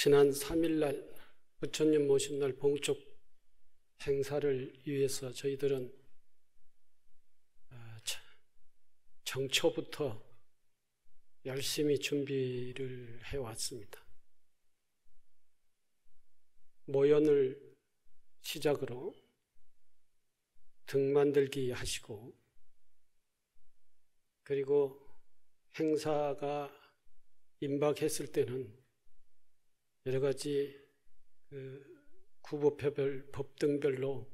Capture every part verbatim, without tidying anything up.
지난 삼 일날 부처님 모신 날 봉축 행사를 위해서 저희들은 정초부터 열심히 준비를 해왔습니다. 모연을 시작으로 등 만들기 하시고, 그리고 행사가 임박했을 때는 여러 가지 그 구법별 법등별로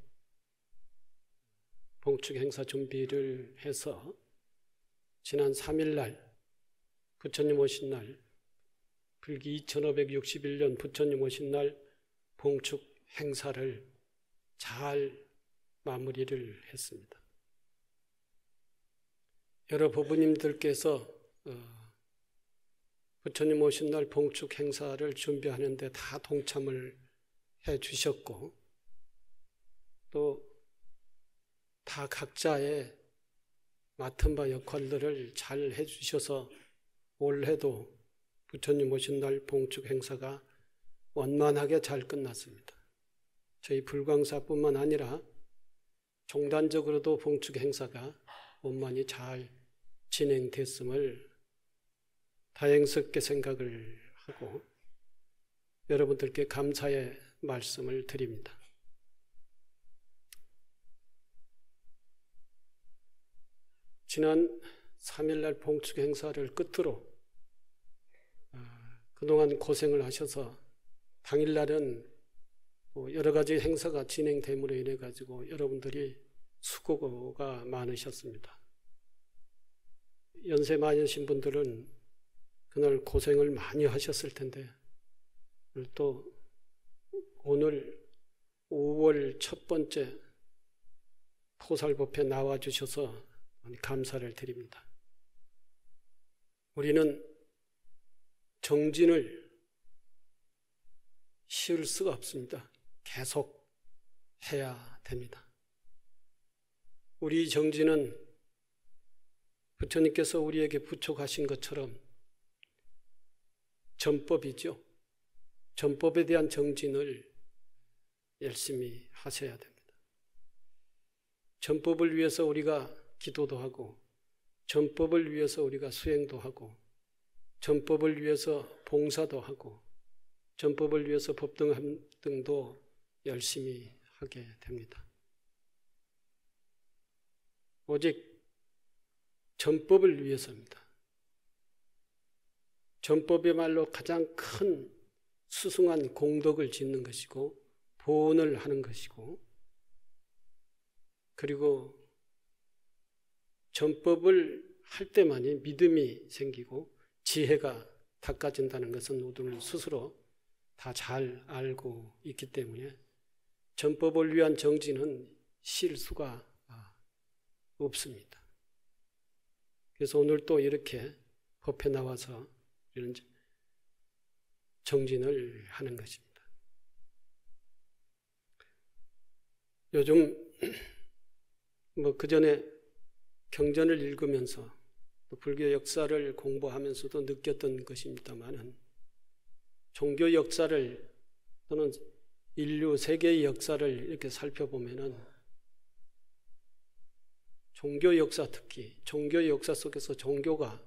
봉축 행사 준비를 해서 지난 삼 일날 부처님 오신 날, 불기 이천오백육십일 년 부처님 오신 날 봉축 행사를 잘 마무리를 했습니다. 여러 법부님들께서 부처님 오신 날 봉축 행사를 준비하는데 다 동참을 해 주셨고, 또 다 각자의 맡은 바 역할들을 잘 해 주셔서 올해도 부처님 오신 날 봉축 행사가 원만하게 잘 끝났습니다. 저희 불광사뿐만 아니라 종단적으로도 봉축 행사가 원만히 잘 진행됐음을 다행스럽게 생각을 하고 여러분들께 감사의 말씀을 드립니다. 지난 삼 일날 봉축 행사를 끝으로 그동안 고생을 하셔서 당일날은 여러 가지 행사가 진행됨으로 인해 가지고 여러분들이 수고가 많으셨습니다. 연세 많으신 분들은 그날 고생을 많이 하셨을 텐데, 또 오늘 오월 첫 번째 포살법회 나와주셔서 감사를 드립니다. 우리는 정진을 쉬울 수가 없습니다. 계속 해야 됩니다. 우리 정진은 부처님께서 우리에게 부촉하신 것처럼 전법이죠. 전법에 대한 정진을 열심히 하셔야 됩니다. 전법을 위해서 우리가 기도도 하고, 전법을 위해서 우리가 수행도 하고, 전법을 위해서 봉사도 하고, 전법을 위해서 법등 등도 열심히 하게 됩니다. 오직 전법을 위해서입니다. 전법이야말로 가장 큰 수승한 공덕을 짓는 것이고 보온을 하는 것이고, 그리고 전법을 할 때만이 믿음이 생기고 지혜가 닦아진다는 것은 우리는 스스로 다 잘 알고 있기 때문에 전법을 위한 정진은 쉴 수가 없습니다. 그래서 오늘 또 이렇게 법회 나와서 이런 정진을 하는 것입니다. 요즘 뭐 그전에 경전을 읽으면서 또 불교 역사를 공부하면서도 느꼈던 것입니다만은, 종교 역사를 또는 인류 세계의 역사를 이렇게 살펴보면은 종교 역사, 특히 종교 역사 속에서 종교가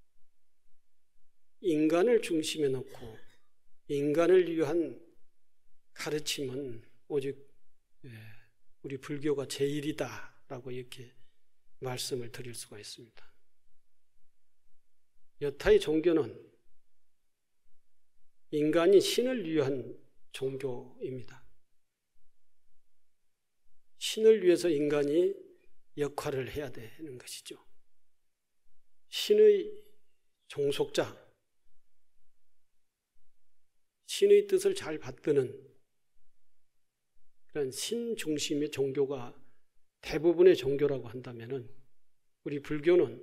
인간을 중심에 놓고 인간을 위한 가르침은 오직 우리 불교가 제일이다라고 이렇게 말씀을 드릴 수가 있습니다. 여타의 종교는 인간이 신을 위한 종교입니다. 신을 위해서 인간이 역할을 해야 되는 것이죠. 신의 종속자, 신의 뜻을 잘 받드는 그런 신 중심의 종교가 대부분의 종교라고 한다면은, 우리 불교는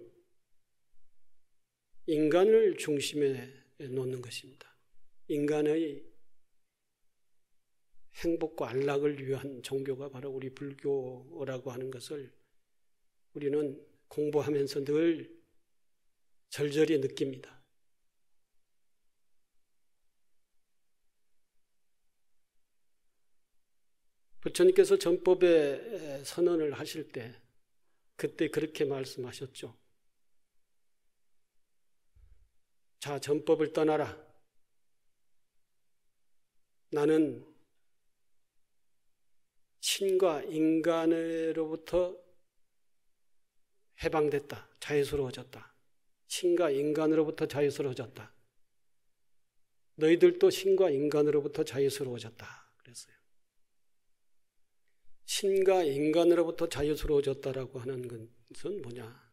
인간을 중심에 놓는 것입니다. 인간의 행복과 안락을 위한 종교가 바로 우리 불교라고 하는 것을 우리는 공부하면서 늘 절절히 느낍니다. 부처님께서 전법의 선언을 하실 때 그때 그렇게 말씀하셨죠. 자, 전법을 떠나라. 나는 신과 인간으로부터 해방됐다. 자유스러워졌다. 신과 인간으로부터 자유스러워졌다. 너희들도 신과 인간으로부터 자유스러워졌다. 그랬어요. 신과 인간으로부터 자유스러워졌다라고 하는 것은 뭐냐?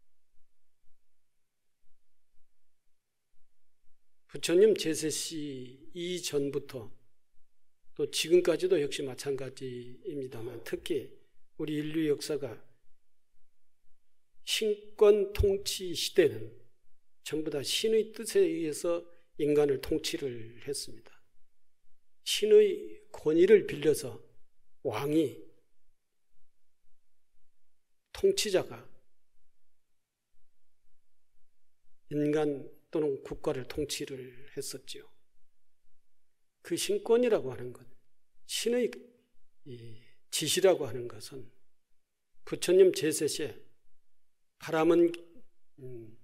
부처님 제세시 이전부터 또 지금까지도 역시 마찬가지입니다만 특히 우리 인류 역사가 신권 통치 시대는 전부 다 신의 뜻에 의해서 인간을 통치를 했습니다. 신의 권위를 빌려서 왕이, 통치자가 인간 또는 국가를 통치를 했었지요. 그 신권이라고 하는 것, 신의 지시라고 하는 것은 부처님 제세시에 바라문 음,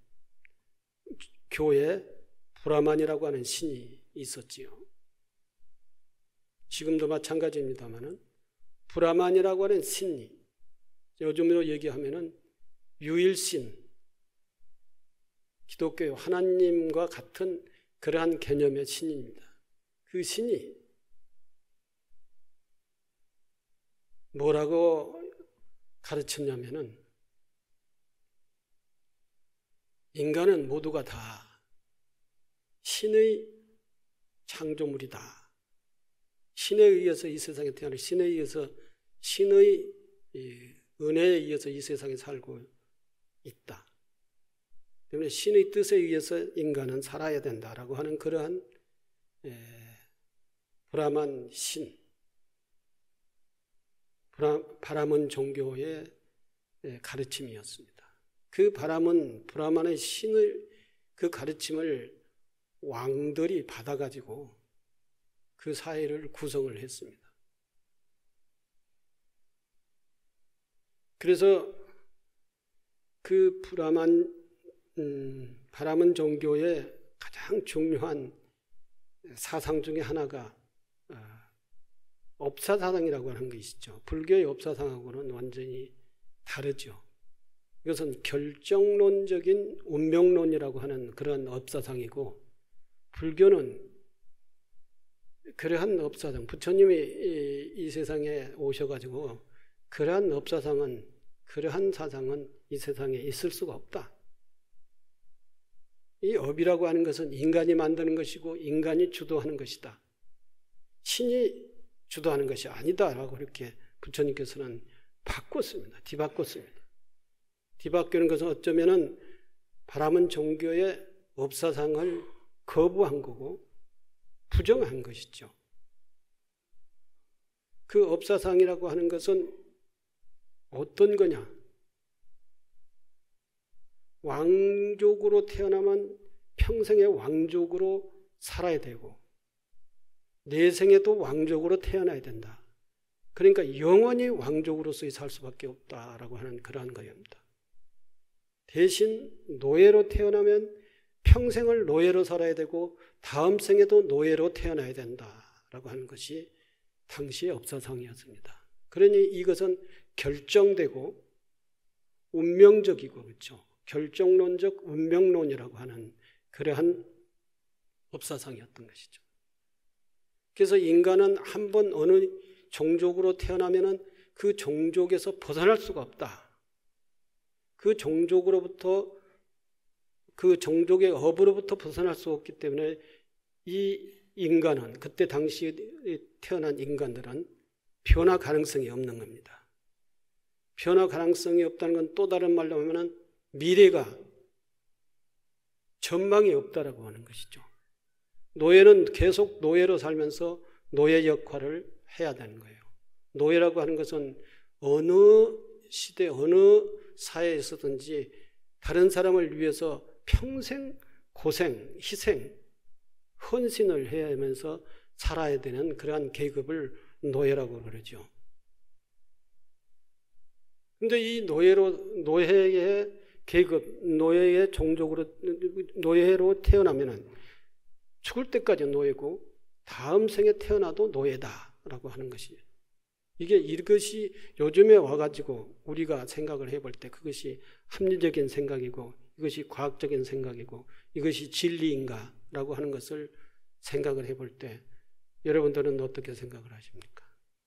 교에 브라만이라고 하는 신이 있었지요. 지금도 마찬가지입니다만은 브라만이라고 하는 신이 요즘으로 얘기하면은 유일신, 기독교의 하나님과 같은 그러한 개념의 신입니다. 그 신이 뭐라고 가르쳤냐면은 인간은 모두가 다 신의 창조물이다. 신에 의해서 이 세상에 태어나 신에 의해서 신의 은혜에 의해서 이 세상에 살고 있다. 때문에 신의 뜻에 의해서 인간은 살아야 된다라고 하는 그러한 에, 브라만 신, 브라, 바라문 종교의 에, 가르침이었습니다. 그 바라문 브라만의 신의 그 가르침을 왕들이 받아가지고 그 사회를 구성을 했습니다. 그래서 그 브라만 음, 바라문 종교의 가장 중요한 사상 중에 하나가 어, 업사사상이라고 하는 것이죠. 불교의 업사상하고는 완전히 다르죠. 이것은 결정론적인 운명론이라고 하는 그런 업사상이고, 불교는 그러한 업사상, 부처님이 이, 이 세상에 오셔가지고 그러한 업사상은, 그러한 사상은 이 세상에 있을 수가 없다. 이 업이라고 하는 것은 인간이 만드는 것이고 인간이 주도하는 것이다. 신이 주도하는 것이 아니다라고 이렇게 부처님께서는 바꿨습니다. 뒤바꿨습니다. 뒤바뀌는 것은 어쩌면은 바라문 종교의 업사상을 거부한 거고 부정한 것이죠. 그 업사상이라고 하는 것은 어떤 거냐? 왕족으로 태어나면 평생에 왕족으로 살아야 되고 내 생에도 왕족으로 태어나야 된다. 그러니까 영원히 왕족으로서 살 수밖에 없다라고 하는 그러한 거입니다. 대신 노예로 태어나면 평생을 노예로 살아야 되고 다음 생에도 노예로 태어나야 된다라고 하는 것이 당시의 업사상이었습니다. 그러니 이것은 결정되고 운명적이고 그렇죠. 결정론적 운명론이라고 하는 그러한 업사상이었던 것이죠. 그래서 인간은 한번 어느 종족으로 태어나면은 그 종족에서 벗어날 수가 없다. 그 종족으로부터 그 종족의 업으로부터 벗어날 수 없기 때문에 이 인간은, 그때 당시에 태어난 인간들은 변화 가능성이 없는 겁니다. 변화 가능성이 없다는 건 또 다른 말로 하면은 미래가, 전망이 없다라고 하는 것이죠. 노예는 계속 노예로 살면서 노예 역할을 해야 되는 거예요. 노예라고 하는 것은 어느 시대, 어느 사회에서든지 다른 사람을 위해서 평생 고생, 희생, 헌신을 해야 하면서 살아야 되는 그러한 계급을 노예라고 그러죠. 근데 이 노예로, 노예의 계급, 노예의 종족으로, 노예로 태어나면은 죽을 때까지 노예고 다음 생에 태어나도 노예다라고 하는 것이에요. 이게 이것이 요즘에 와가지고 우리가 생각을 해볼 때 그것이 합리적인 생각이고 이것이 과학적인 생각이고 이것이 진리인가라고 하는 것을 생각을 해볼 때 여러분들은 어떻게 생각을 하십니까?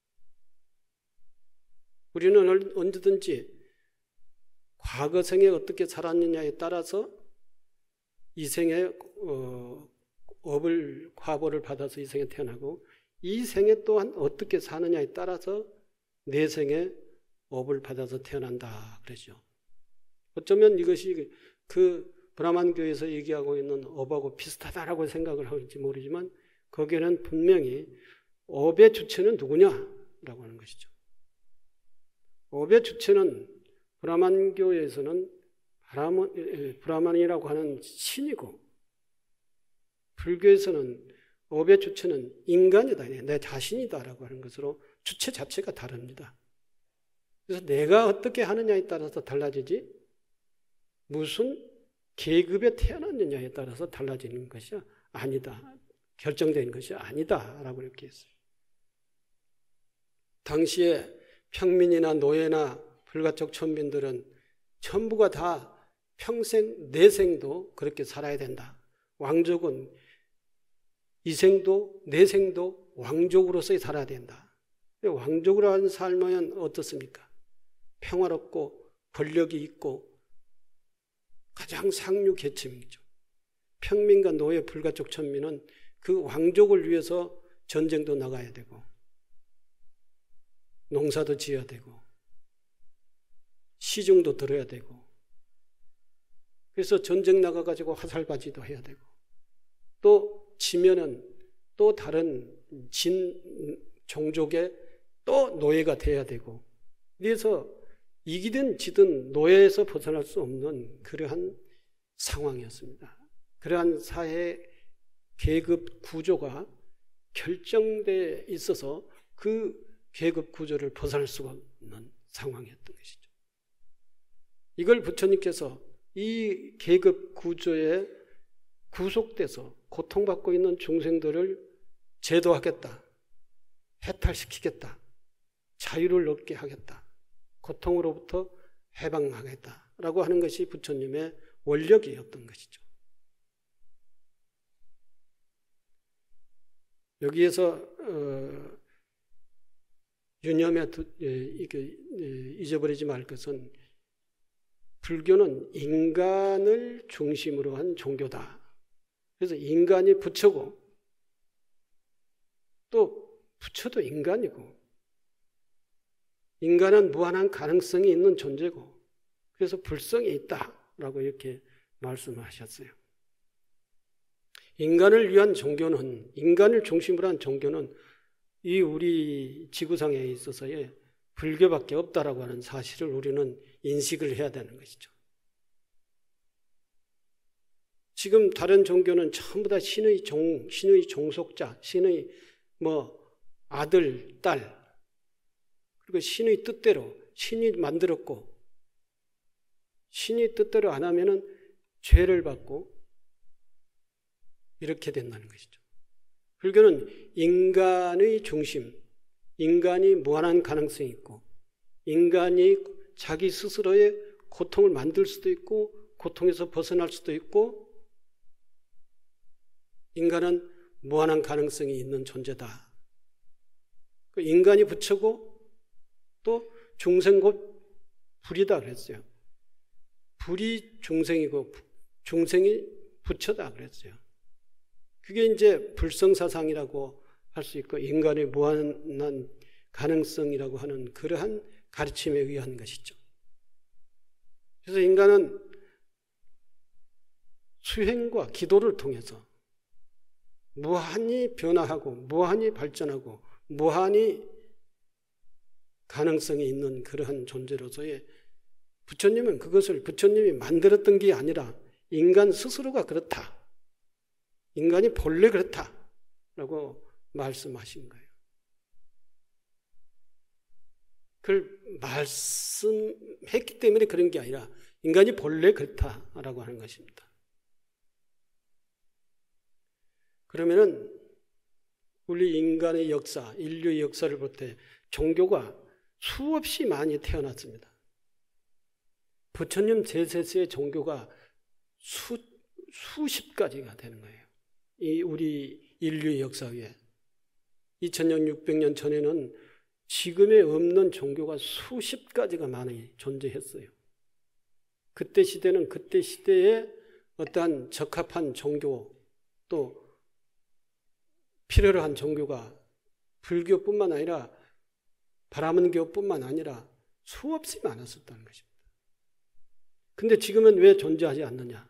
우리는 언제든지 과거 생에 어떻게 살았느냐에 따라서 이 생에 어, 업을 과보를 받아서 이 생에 태어나고 이 생에 또한 어떻게 사느냐에 따라서 내 생에 업을 받아서 태어난다 그러죠. 어쩌면 이것이 그 브라만교에서 얘기하고 있는 업하고 비슷하다라고 생각을 할지 모르지만 거기에는 분명히 업의 주체는 누구냐라고 하는 것이죠. 업의 주체는 브라만교에서는 브라만이라고 하는 신이고 불교에서는 업의 주체는 인간이다, 내 자신이다라고 하는 것으로 주체 자체가 다릅니다. 그래서 내가 어떻게 하느냐에 따라서 달라지지 무슨 계급에 태어났느냐에 따라서 달라지는 것이 아니다. 결정된 것이 아니다라고 이렇게 했어요. 당시에 평민이나 노예나 불가촉 천민들은 전부가 다 평생 내생도 그렇게 살아야 된다. 왕족은 이생도 내생도 왕족으로서 살아야 된다. 왕족으로 하는 삶은 어떻습니까? 평화롭고 권력이 있고 가장 상류 계층이죠. 평민과 노예, 불가촉 천민은 그 왕족을 위해서 전쟁도 나가야 되고 농사도 지어야 되고 시중도 들어야 되고 그래서 전쟁 나가가지고 화살바지도 해야 되고 또 지면은 또 다른 진 종족의 또 노예가 돼야 되고 그래서 이기든 지든 노예에서 벗어날 수 없는 그러한 상황이었습니다. 그러한 사회 계급 구조가 결정돼 있어서 그 계급 구조를 벗어날 수가 없는 상황이었던 것이죠. 이걸 부처님께서 이 계급 구조에 구속돼서 고통받고 있는 중생들을 제도하겠다, 해탈시키겠다, 자유를 얻게 하겠다, 고통으로부터 해방하겠다라고 하는 것이 부처님의 원력이었던 것이죠. 여기에서 어, 유념에 잊어버리지 말 것은 불교는 인간을 중심으로 한 종교다. 그래서 인간이 부처고 또 부처도 인간이고 인간은 무한한 가능성이 있는 존재고 그래서 불성이 있다라고 이렇게 말씀하셨어요. 인간을 위한 종교는 인간을 중심으로 한 종교는 이 우리 지구상에 있어서의 불교밖에 없다라고 하는 사실을 우리는 인식을 해야 되는 것이죠. 지금 다른 종교는 전부 다 신의 종, 신의 종속자, 신의 뭐 아들, 딸, 그리고 신의 뜻대로 신이 만들었고 신이 뜻대로 안 하면은 죄를 받고 이렇게 된다는 것이죠. 불교는 인간의 중심, 인간이 무한한 가능성이 있고 인간이 자기 스스로의 고통을 만들 수도 있고 고통에서 벗어날 수도 있고 인간은 무한한 가능성이 있는 존재다. 인간이 부처고 또 중생 곧 불이다 그랬어요. 불이 중생이고 중생이 부처다 그랬어요. 그게 이제 불성사상이라고 할 수 있고 인간의 무한한 가능성이라고 하는 그러한 가르침에 의한 것이죠. 그래서 인간은 수행과 기도를 통해서 무한히 변화하고 무한히 발전하고 무한히 가능성이 있는 그러한 존재로서의 부처님은 그것을 부처님이 만들었던 게 아니라 인간 스스로가 그렇다. 인간이 본래 그렇다라고 말씀하신 거예요. 그걸 말씀했기 때문에 그런 게 아니라 인간이 본래 그렇다라고 하는 것입니다. 그러면은 우리 인간의 역사, 인류의 역사를 볼 때 종교가 수없이 많이 태어났습니다. 부처님 제세스의 종교가 수, 수십 가지가 되는 거예요. 이 우리 인류의 역사 위에. 이천육백 년 전에는 지금에 없는 종교가 수십 가지가 많이 존재했어요. 그때 시대는 그때 시대에 어떠한 적합한 종교 또 필요로 한 종교가 불교뿐만 아니라 바라문교뿐만 아니라 수없이 많았었다는 것입니다. 근데 지금은 왜 존재하지 않느냐?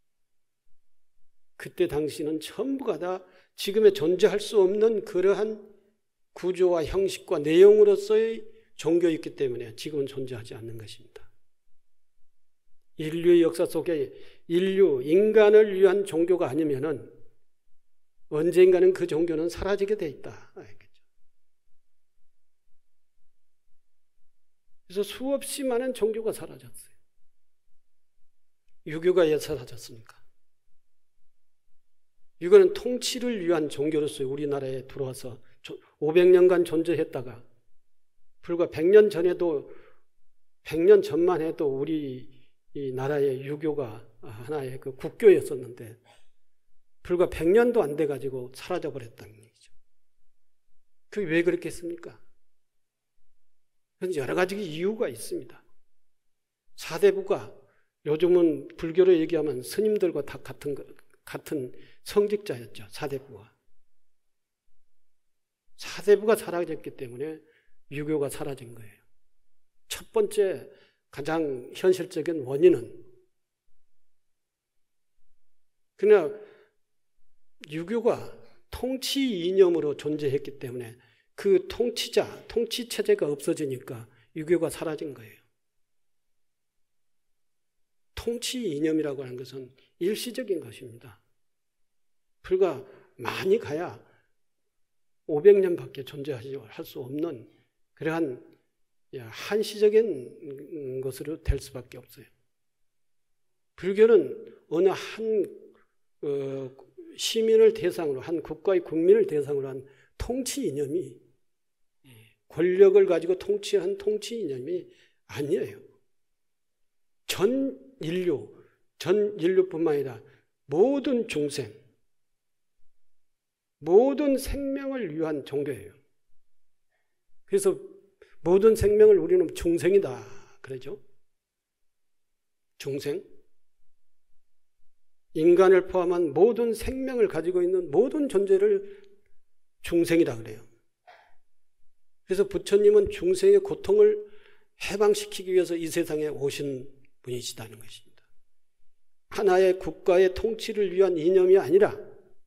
그때 당시는 전부가 다 지금의 존재할 수 없는 그러한 구조와 형식과 내용으로서의 종교였기 때문에 지금은 존재하지 않는 것입니다. 인류의 역사 속에 인류, 인간을 위한 종교가 아니면은 언젠가는 그 종교는 사라지게 돼 있다. 알겠죠? 그래서 수없이 많은 종교가 사라졌어요. 유교가 왜 사라졌습니까? 유교는 통치를 위한 종교로서 우리나라에 들어와서 오백 년간 존재했다가 불과 백 년 전에도 백 년 전만 해도 우리 이 나라의 유교가 하나의 그 국교였었는데 불과 백 년도 안 돼가지고 사라져버렸다는 얘기죠. 그게 왜 그렇겠습니까? 여러 가지 이유가 있습니다. 사대부가 요즘은 불교로 얘기하면 스님들과 다 같은, 같은 성직자였죠. 사대부가. 사대부가 사라졌기 때문에 유교가 사라진 거예요. 첫 번째 가장 현실적인 원인은 그냥 유교가 통치 이념으로 존재했기 때문에 그 통치자, 통치체제가 없어지니까 유교가 사라진 거예요. 통치 이념이라고 하는 것은 일시적인 것입니다. 불과 많이 가야 오백 년밖에 존재할 수 없는 그러한 한시적인 것으로 될 수밖에 없어요. 불교는 어느 한 어, 시민을 대상으로 한 국가의 국민을 대상으로 한 통치 이념이 권력을 가지고 통치한 통치 이념이 아니에요. 전 인류, 전 인류뿐만 아니라 모든 중생, 모든 생명을 위한 종교예요. 그래서 모든 생명을 우리는 중생이다 그러죠. 중생. 인간을 포함한 모든 생명을 가지고 있는 모든 존재를 중생이라 그래요. 그래서 부처님은 중생의 고통을 해방시키기 위해서 이 세상에 오신 분이시다는 것입니다. 하나의 국가의 통치를 위한 이념이 아니라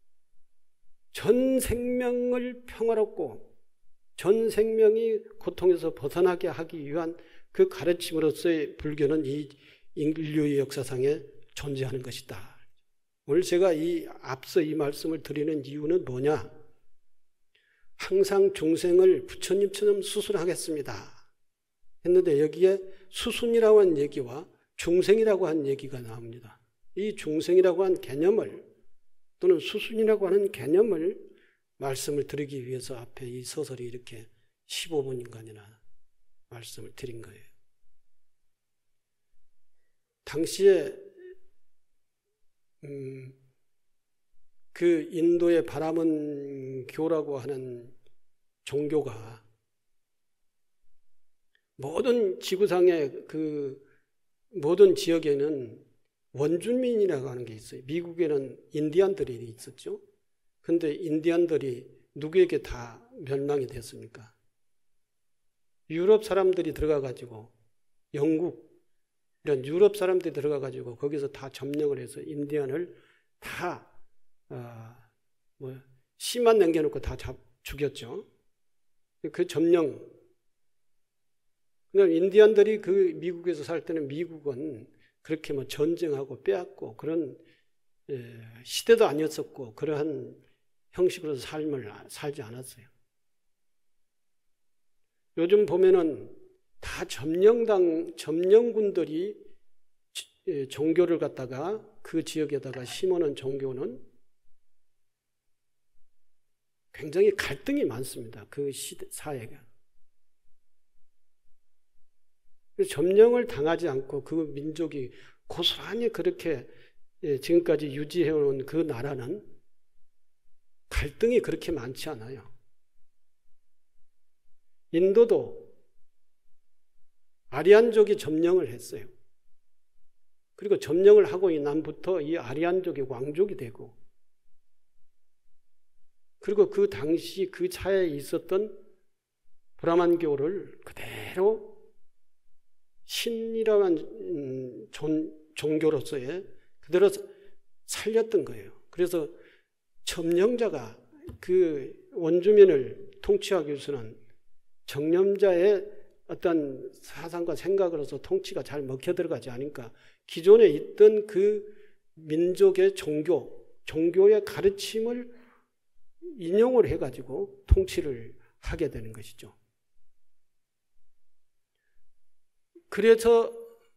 전 생명을 평화롭고 전 생명이 고통에서 벗어나게 하기 위한 그 가르침으로서의 불교는 이 인류의 역사상에 존재하는 것이다. 오늘 제가 이 앞서 이 말씀을 드리는 이유는 뭐냐? 항상 중생을 부처님처럼 수순하겠습니다 했는데 여기에 수순이라고 한 얘기와 중생이라고 한 얘기가 나옵니다. 이 중생이라고 한 개념을 또는 수순이라고 하는 개념을 말씀을 드리기 위해서 앞에 이 서설이 이렇게 십오 분인간이나 말씀을 드린 거예요. 당시에 음, 그 인도의 바라문교라고 하는 종교가 모든 지구상의 그 모든 지역에는 원주민이라고 하는 게 있어요. 미국에는 인디안들이 있었죠. 그런데 인디안들이 누구에게 다 멸망이 됐습니까? 유럽 사람들이 들어가가지고 영국 이런 유럽 사람들이 들어가가지고 거기서 다 점령을 해서 인디안을 다 어, 뭐 씨만 남겨놓고 다 잡, 죽였죠. 그 점령. 그냥 인디안들이 그 미국에서 살 때는 미국은 그렇게 뭐 전쟁하고 빼앗고 그런 예, 시대도 아니었었고 그러한 형식으로 삶을 살지 않았어요. 요즘 보면은 다 점령당, 점령군들이 종교를 갖다가 그 지역에다가 심어놓은 종교는 굉장히 갈등이 많습니다. 그 시대, 사회가. 점령을 당하지 않고 그 민족이 고스란히 그렇게 지금까지 유지해온 그 나라는 갈등이 그렇게 많지 않아요. 인도도 아리안족이 점령을 했어요. 그리고 점령을 하고 이 남부터 이 아리안족이 왕족이 되고, 그리고 그 당시 그 차에 있었던 브라만교를 그대로 신이라는 종교로서의 그대로 살렸던 거예요. 그래서 점령자가 그 원주민을 통치하기 위해서는 정령자의 어떤 사상과 생각으로서 통치가 잘 먹혀 들어가지 않으니까 기존에 있던 그 민족의 종교, 종교의 가르침을 인용을 해가지고 통치를 하게 되는 것이죠. 그래서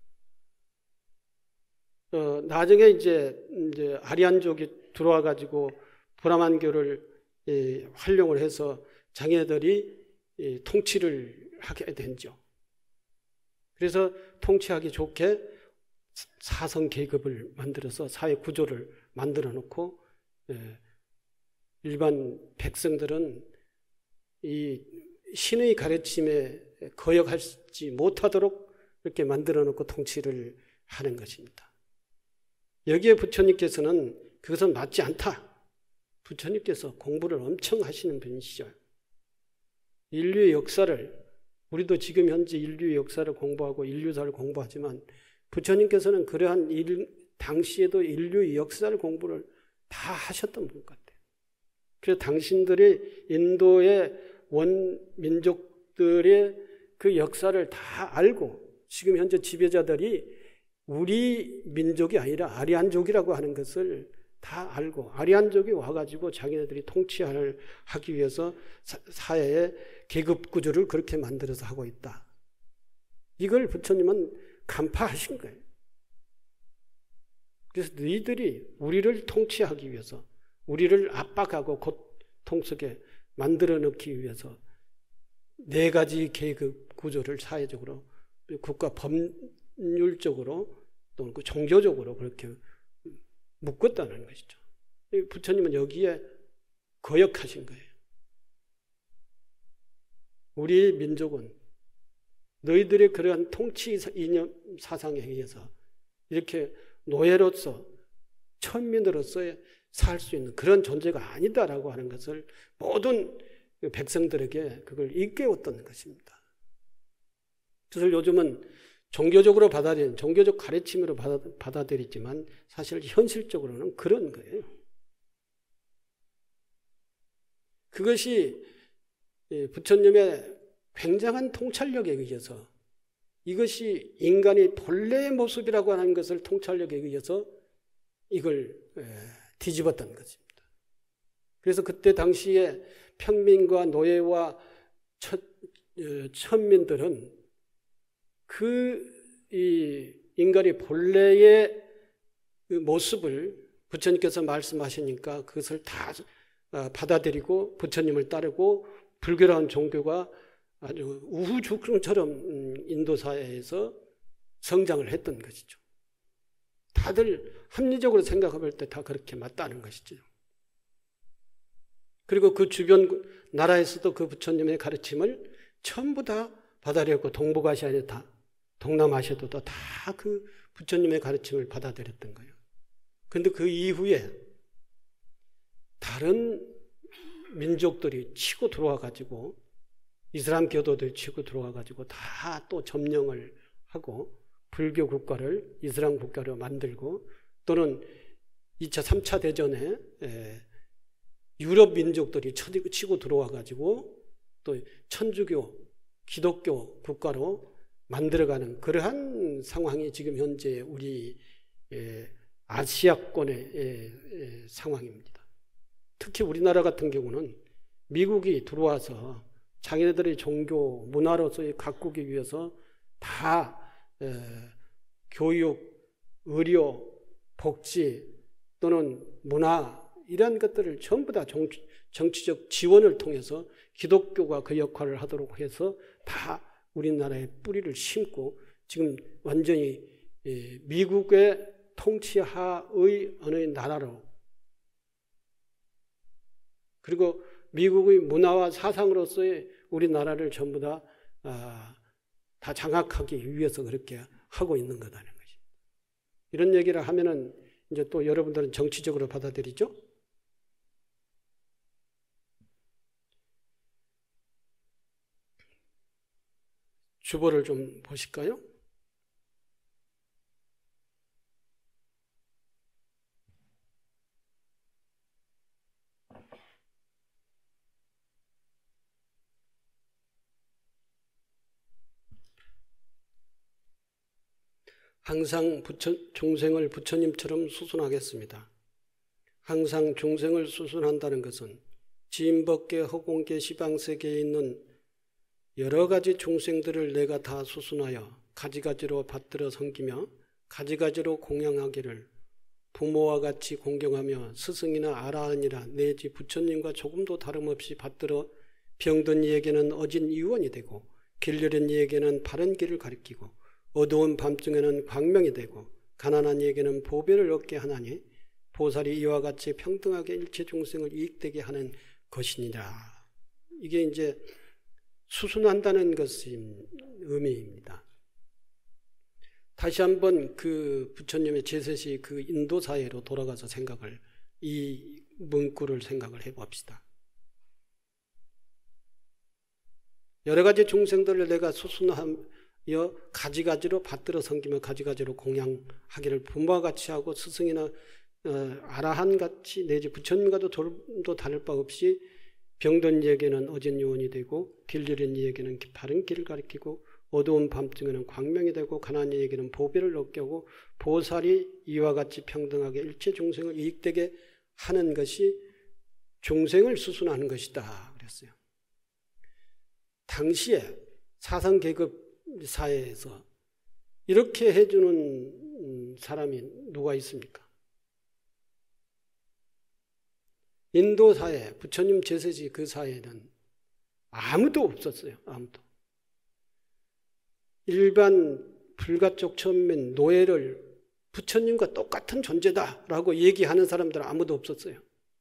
어, 나중에 이제, 이제 아리안족이 들어와가지고 브라만교를 예, 활용을 해서 자기네들이 예, 통치를 하게 되죠. 그래서 통치하기 좋게 사성 계급을 만들어서 사회 구조를 만들어 놓고 예, 일반 백성들은 이 신의 가르침에 거역하지 못하도록 이렇게 만들어 놓고 통치를 하는 것입니다. 여기에 부처님께서는 그것은 맞지 않다. 부처님께서 공부를 엄청 하시는 분이시죠. 인류의 역사를, 우리도 지금 현재 인류의 역사를 공부하고 인류사를 공부하지만 부처님께서는 그러한 일, 당시에도 인류의 역사를 공부를 다 하셨던 분 같아요. 그래서 당신들이 인도의 원민족들의 그 역사를 다 알고 지금 현재 지배자들이 우리 민족이 아니라 아리안족이라고 하는 것을 다 알고 아리안족이 와가지고 자기네들이 통치를 하기 위해서 사회의 계급 구조를 그렇게 만들어서 하고 있다. 이걸 부처님은 간파하신 거예요. 그래서 너희들이 우리를 통치하기 위해서 우리를 압박하고 고통 속에 만들어 넣기 위해서 네 가지 계급 구조를 사회적으로 국가 법률적으로 또는 그 종교적으로 그렇게 묶었다는 것이죠. 부처님은 여기에 거역하신 거예요. 우리 민족은 너희들의 그러한 통치 이념 사상에 의해서 이렇게 노예로서 천민으로서 살 수 있는 그런 존재가 아니다라고 하는 것을 모든 백성들에게 그걸 일깨웠던 것입니다. 그것을 요즘은 종교적으로 받아들이는 종교적 가르침으로 받아, 받아들이지만 사실 현실적으로는 그런 거예요. 그것이 부처님의 굉장한 통찰력에 의해서 이것이 인간의 본래의 모습이라고 하는 것을 통찰력에 의해서 이걸 뒤집었던 것입니다. 그래서 그때 당시에 평민과 노예와 천민들은 그 이 인간의 본래의 그 모습을 부처님께서 말씀하시니까 그것을 다 받아들이고 부처님을 따르고 불교라는 종교가 아주 우후죽순처럼 인도 사회에서 성장을 했던 것이죠. 다들 합리적으로 생각할 때 다 그렇게 맞다는 것이죠. 그리고 그 주변 나라에서도 그 부처님의 가르침을 전부 다 받아들였고 동북아시아에 다 동남아시아도 다 그 부처님의 가르침을 받아들였던 거예요. 그런데 그 이후에 다른 민족들이 치고 들어와 가지고 이슬람 교도들이 치고 들어와 가지고 다 또 점령을 하고 불교 국가를 이슬람 국가로 만들고 또는 이 차, 삼 차 대전에 유럽 민족들이 치고 들어와 가지고 또 천주교, 기독교 국가로 만들어가는 그러한 상황이 지금 현재 우리 아시아권의 상황입니다. 특히 우리나라 같은 경우는 미국이 들어와서 자기네들의 종교, 문화로서의 가꾸기 위해서 다 에, 교육, 의료, 복지 또는 문화 이런 것들을 전부 다 정, 정치적 지원을 통해서 기독교가 그 역할을 하도록 해서 다 우리나라에 뿌리를 심고 지금 완전히 에, 미국의 통치하의 어느 나라로 그리고 미국의 문화와 사상으로서의 우리나라를 전부 다, 아, 다 장악하기 위해서 그렇게 하고 있는 거다는 것이. 이런 얘기를 하면은 이제 또 여러분들은 정치적으로 받아들이죠? 주보를 좀 보실까요? 항상 부처, 중생을 부처님처럼 수순하겠습니다. 항상 중생을 수순한다는 것은 지인법계, 허공계, 시방세계에 있는 여러 가지 중생들을 내가 다 수순하여 가지가지로 받들어 섬기며 가지가지로 공양하기를 부모와 같이 공경하며 스승이나 아라한이라 내지 부처님과 조금도 다름없이 받들어 병든 이에게는 어진 유언이 되고 길려린 이에게는 바른 길을 가리키고 어두운 밤중에는 광명이 되고 가난한 이에게는 보배를 얻게 하나니 보살이 이와 같이 평등하게 일체 중생을 이익되게 하는 것이니라. 이게 이제 수순한다는 것이 의미입니다. 다시 한번 그 부처님의 제셋이 그 인도 사회로 돌아가서 생각을 이 문구를 생각을 해봅시다. 여러 가지 중생들을 내가 수순함 여 가지가지로 받들어 섬기며 가지가지로 공양하기를 부모와 같이 하고 스승이나 어, 아라한같이 내지 부처님과도 좀도 다를 바 없이 병든 이에게는 어진 유언이 되고 길들인 이에게는 바른 길을 가리키고 어두운 밤중에는 광명이 되고 가난한 이에게는 보배를 얻게 하고 보살이 이와 같이 평등하게 일체 중생을 이익되게 하는 것이 중생을 수순하는 것이다 그랬어요. 당시에 사상계급 사회에서 이렇게 해주는 사람이 누가 있습니까? 인도 사회, 부처님 제셋이 그 사회에는 아무도 없었어요. 아무도. 일반 불가촉 천민 노예를 부처님과 똑같은 존재다라고 얘기하는 사람들은 아무도 없었어요.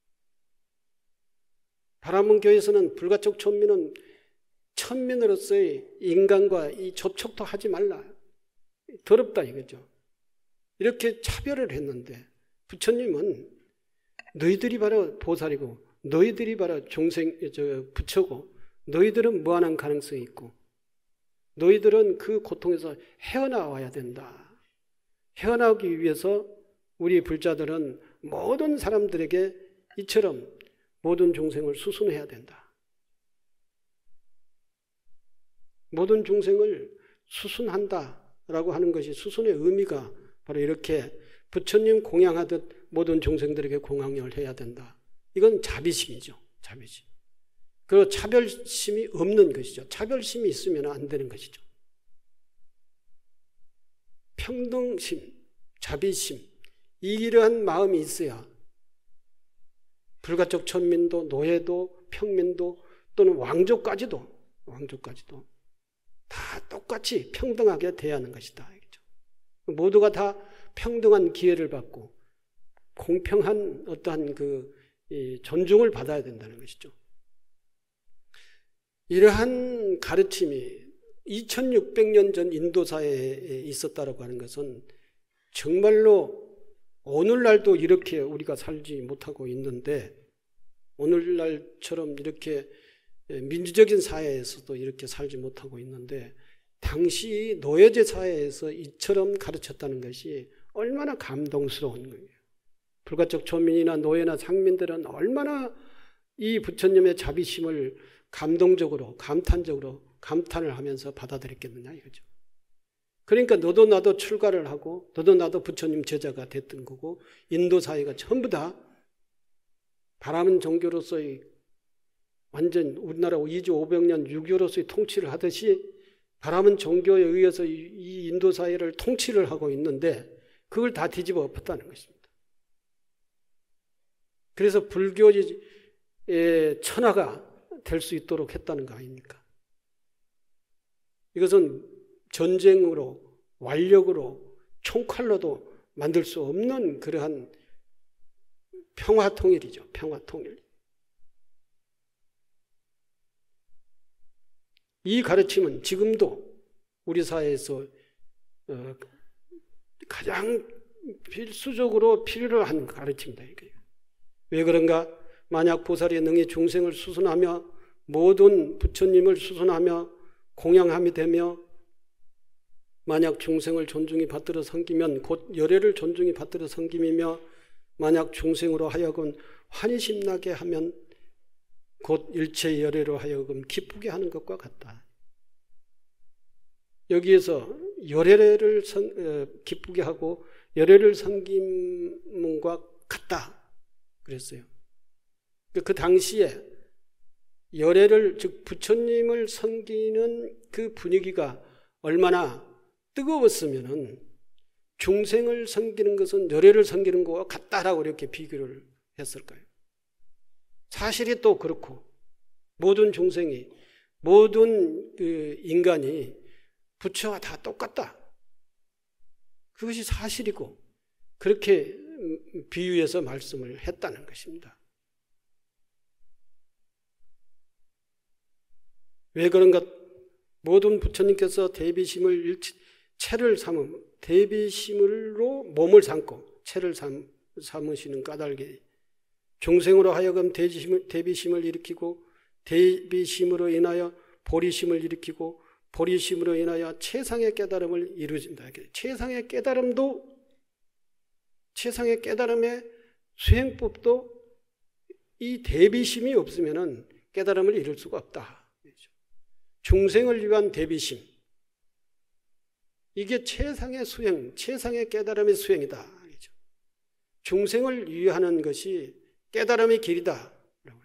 바라문교에서는 불가촉 천민은 천민으로서의 인간과 이 접촉도 하지 말라. 더럽다 이거죠. 이렇게 차별을 했는데 부처님은 너희들이 바로 보살이고 너희들이 바로 중생, 저 부처고 너희들은 무한한 가능성이 있고 너희들은 그 고통에서 헤어나와야 된다. 헤어나오기 위해서 우리 불자들은 모든 사람들에게 이처럼 모든 중생을 수순해야 된다. 모든 중생을 수순한다라고 하는 것이 수순의 의미가 바로 이렇게 부처님 공양하듯 모든 중생들에게 공양을 해야 된다. 이건 자비심이죠. 자비심. 그리고 차별심이 없는 것이죠. 차별심이 있으면 안 되는 것이죠. 평등심, 자비심, 이러한 마음이 있어야 불가촉 천민도 노예도 평민도 또는 왕족까지도 왕족까지도 다 똑같이 평등하게 대하는 것이다. 모두가 다 평등한 기회를 받고 공평한 어떠한 그 존중을 받아야 된다는 것이죠. 이러한 가르침이 이천육백 년 전 인도 사회에 있었다고 하는 것은 정말로 오늘날도 이렇게 우리가 살지 못하고 있는데 오늘날처럼 이렇게 민주적인 사회에서도 이렇게 살지 못하고 있는데 당시 노예제 사회에서 이처럼 가르쳤다는 것이 얼마나 감동스러운 거예요. 불가촉 초민이나 노예나 상민들은 얼마나 이 부처님의 자비심을 감동적으로 감탄적으로 감탄을 하면서 받아들였겠느냐 이거죠. 그러니까 너도 나도 출가를 하고 너도 나도 부처님 제자가 됐던 거고 인도 사회가 전부 다 바라문 종교로서의 완전 우리나라 이천오백 년 유교로서의 통치를 하듯이 바람은 종교에 의해서 이 인도 사회를 통치를 하고 있는데 그걸 다 뒤집어 엎었다는 것입니다. 그래서 불교의 천하가 될 수 있도록 했다는 거 아닙니까? 이것은 전쟁으로, 완력으로, 총칼로도 만들 수 없는 그러한 평화통일이죠. 평화통일. 이 가르침은 지금도 우리 사회에서 가장 필수적으로 필요한 가르침이다. 왜 그런가? 만약 보살이 능히 중생을 수순하며 모든 부처님을 수순하며 공양함이 되며 만약 중생을 존중히 받들어 섬기면 곧 열애를 존중히 받들어 섬김이며 만약 중생으로 하여금 환희심 나게 하면 곧 일체 열애로 하여금 기쁘게 하는 것과 같다. 여기에서 열애를 선, 기쁘게 하고 열애를 섬김과 같다 그랬어요. 그 당시에 열애를 즉 부처님을 섬기는 그 분위기가 얼마나 뜨거웠으면은 중생을 섬기는 것은 열애를 섬기는 것과 같다라고 이렇게 비교를 했을까요? 사실이 또 그렇고 모든 중생이 모든 그 인간이 부처와 다 똑같다. 그것이 사실이고 그렇게 비유해서 말씀을 했다는 것입니다. 왜 그런가? 모든 부처님께서 대비심을 일치, 체를 삼음, 대비심으로 몸을 삼고 체를 삼, 삼으시는 까닭이 중생으로 하여금 대비심을, 대비심을 일으키고 대비심으로 인하여 보리심을 일으키고 보리심으로 인하여 최상의 깨달음을 이루어진다. 최상의 깨달음도 최상의 깨달음의 수행법도 이 대비심이 없으면 깨달음을 이룰 수가 없다. 중생을 위한 대비심, 이게 최상의 수행, 최상의 깨달음의 수행이다. 중생을 위하는 것이 깨달음의 길이다.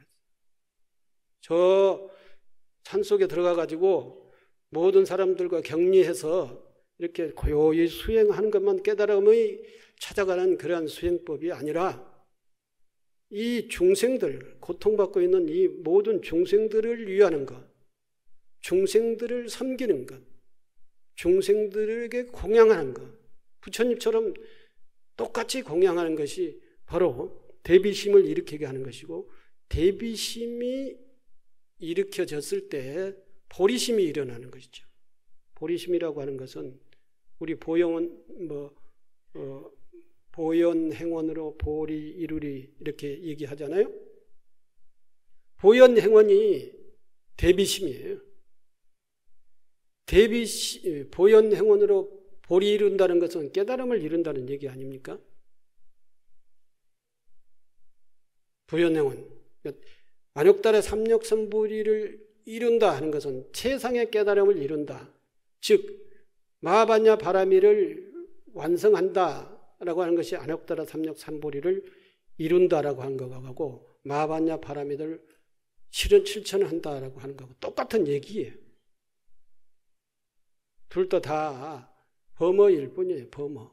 저 산속에 들어가 가지고 모든 사람들과 격리해서 이렇게 고요히 수행하는 것만 깨달음의 찾아가는 그러한 수행법이 아니라 이 중생들, 고통받고 있는 이 모든 중생들을 위하는 것, 중생들을 섬기는 것, 중생들에게 공양하는 것, 부처님처럼 똑같이 공양하는 것이 바로 대비심을 일으키게 하는 것이고, 대비심이 일으켜졌을 때 보리심이 일어나는 것이죠. 보리심이라고 하는 것은 우리 보영은 뭐 어, 보현행원으로 보리 이루리 이렇게 얘기하잖아요. 보현행원이 대비심이에요. 대비, 보현행원으로 보리 이룬다는 것은 깨달음을 이룬다는 얘기 아닙니까? 보현행원. 안욕달의 삼력삼보리를 이룬다 하는 것은 최상의 깨달음을 이룬다. 즉, 마하반야 바라미를 완성한다라고 하는 것이 안욕달의 삼력삼보리를 이룬다라고 하는 것하고 마하반야 바라미를 실현 실천한다라고 하는 것하고 똑같은 얘기예요. 둘 다 다 범어일 뿐이에요. 범어.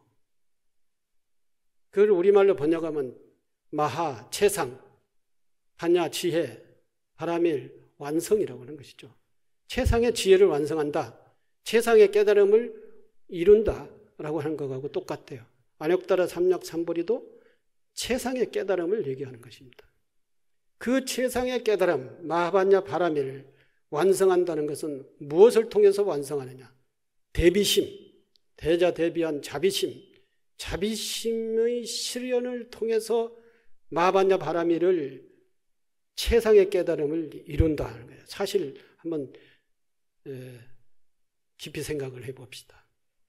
그걸 우리말로 번역하면 마하, 최상, 반야, 지혜, 바라밀, 완성이라고 하는 것이죠. 최상의 지혜를 완성한다. 최상의 깨달음을 이룬다라고 하는 것하고 똑같아요. 안욕달의 삼력삼보리도 최상의 깨달음을 얘기하는 것입니다. 그 최상의 깨달음, 마하반야 바라밀을 완성한다는 것은 무엇을 통해서 완성하느냐? 대비심, 대자 대비한 자비심, 자비심의 실현을 통해서 마하반야 바라밀을 최상의 깨달음을 이룬다는 거예요. 사실 한번 깊이 생각을 해봅시다.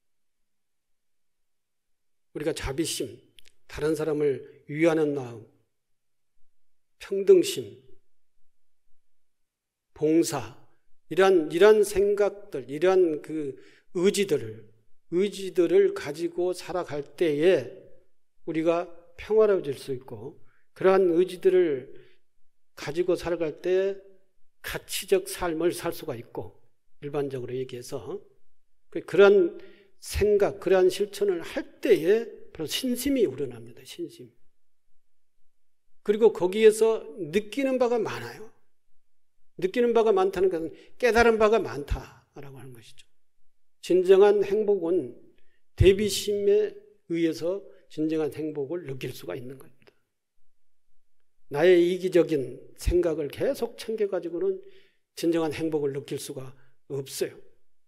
우리가 자비심, 다른 사람을 위하는 마음, 평등심, 봉사, 이러한, 이러한 생각들, 이러한 그 의지들을, 의지들을 가지고 살아갈 때에 우리가 평화로워질 수 있고, 그러한 의지들을 가지고 살아갈 때 가치적 삶을 살 수가 있고, 일반적으로 얘기해서 그러한 생각, 그러한 실천을 할 때에 바로 신심이 우러납니다. 신심. 그리고 거기에서 느끼는 바가 많아요. 느끼는 바가 많다는 것은 깨달은 바가 많다라고 하는 것이죠. 진정한 행복은 대비심에 의해서 진정한 행복을 느낄 수가 있는 겁니다. 나의 이기적인 생각을 계속 챙겨가지고는 진정한 행복을 느낄 수가 없어요.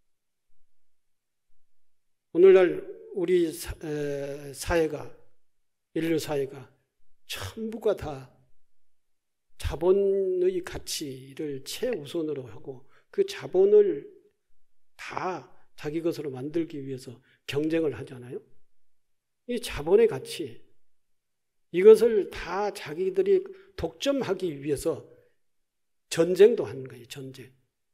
오늘날 우리 사회가, 인류 사회가 전부가 다 자본의 가치를 최우선으로 하고 그 자본을 다 자기 것으로 만들기 위해서 경쟁을 하잖아요. 이 자본의 가치, 이것을 다 자기들이 독점하기 위해서 전쟁도 하는 거예요. 전쟁.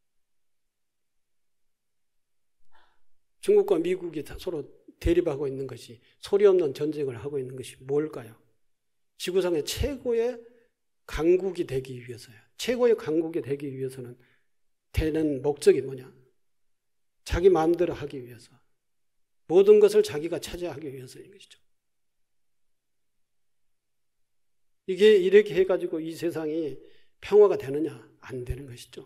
중국과 미국이 서로 대립하고 있는 것이, 소리 없는 전쟁을 하고 있는 것이 뭘까요? 지구상의 최고의 강국이 되기 위해서요. 최고의 강국이 되기 위해서는 되는 목적이 뭐냐? 자기 마음대로 하기 위해서. 모든 것을 자기가 차지하기 위해서인 것이죠. 이게 이렇게 해가지고 이 세상이 평화가 되느냐? 안 되는 것이죠.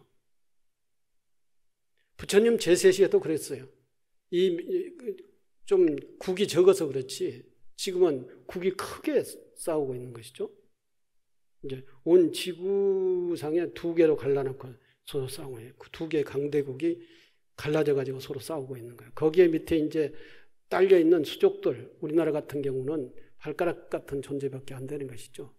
부처님 제세 시에도 그랬어요. 이 좀 국이 적어서 그렇지 지금은 국이 크게 싸우고 있는 것이죠. 이제 온 지구상에 두 개로 갈라놓고 서로 싸우고 있고, 그 두 개의 강대국이 갈라져 가지고 서로 싸우고 있는 거예요. 거기에 밑에 이제 딸려 있는 수족들, 우리나라 같은 경우는 발가락 같은 존재밖에 안 되는 것이죠.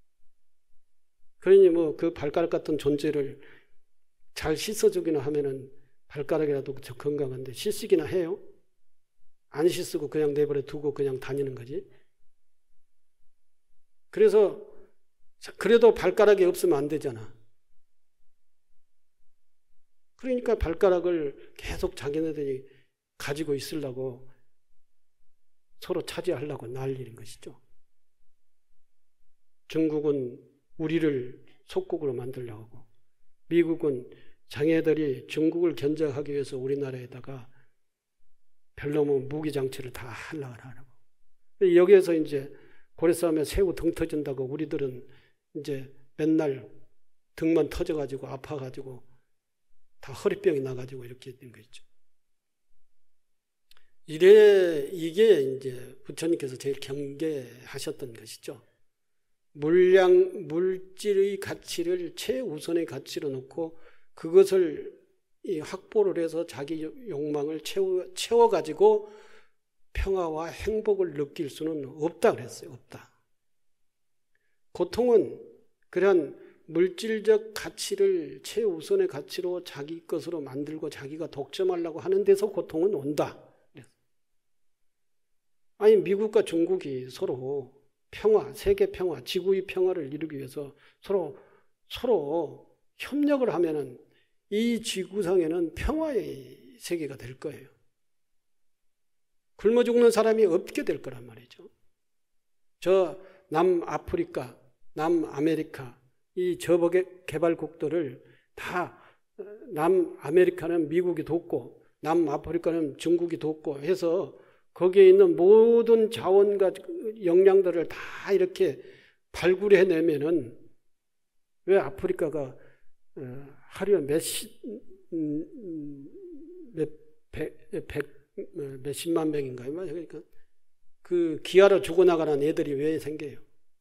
그러니 뭐 그 발가락 같은 존재를 잘 씻어주기나 하면은 발가락이라도 건강한데 씻기나 해요? 안 씻고 그냥 내버려 두고 그냥 다니는 거지. 그래서 그래도 발가락이 없으면 안 되잖아. 그러니까 발가락을 계속 자기네들이 가지고 있으려고 서로 차지하려고 난리인 것이죠. 중국은 우리를 속국으로 만들려고 하고, 미국은 자기네들이 중국을 견제하기 위해서 우리나라에다가 별놈의 무기장치를 다 하려고 하라고. 여기에서 이제 고래싸움에 새우 등 터진다고 우리들은 이제 맨날 등만 터져가지고 아파가지고 다 허리병이 나가지고 이렇게 된 거죠. 이래, 이게 이제 부처님께서 제일 경계하셨던 것이죠. 물량, 물질의 가치를 최우선의 가치로 놓고 그것을 이 확보를 해서 자기 욕망을 채워, 채워가지고 평화와 행복을 느낄 수는 없다 그랬어요. 없다. 고통은 그런 물질적 가치를 최우선의 가치로 자기 것으로 만들고 자기가 독점하려고 하는 데서 고통은 온다. 아니 미국과 중국이 서로 평화, 세계 평화, 지구의 평화를 이루기 위해서 서로 서로 협력을 하면은 이 지구상에는 평화의 세계가 될 거예요. 굶어 죽는 사람이 없게 될 거란 말이죠. 저 남아프리카, 남아메리카, 이 저복의 개발국들을 다 남아메리카는 미국이 돕고 남아프리카는 중국이 돕고 해서 거기에 있는 모든 자원과 역량들을 다 이렇게 발굴해내면은 왜 아프리카가 하루에 몇십, 몇, 백, 백, 몇십만 명인가요? 그러니까 그 기아로 죽어나가는 애들이 왜 생겨요?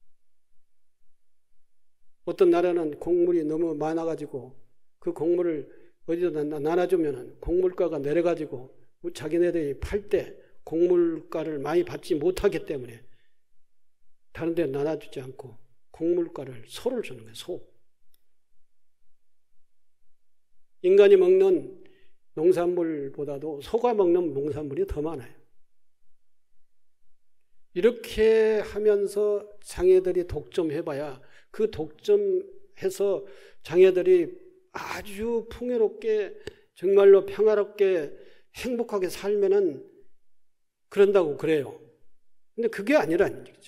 어떤 나라는 곡물이 너무 많아가지고 그 곡물을 어디다 나눠주면은 곡물가가 내려가지고 자기네들이 팔 때 곡물가를 많이 받지 못하기 때문에 다른 데 나눠주지 않고 곡물가를 소를 주는 거예요. 소. 인간이 먹는 농산물보다도 소가 먹는 농산물이 더 많아요. 이렇게 하면서 장애들이 독점해봐야 그 독점해서 장애들이 아주 풍요롭게 정말로 평화롭게 행복하게 살면은 그런다고 그래요. 근데 그게 아니라는 얘기죠.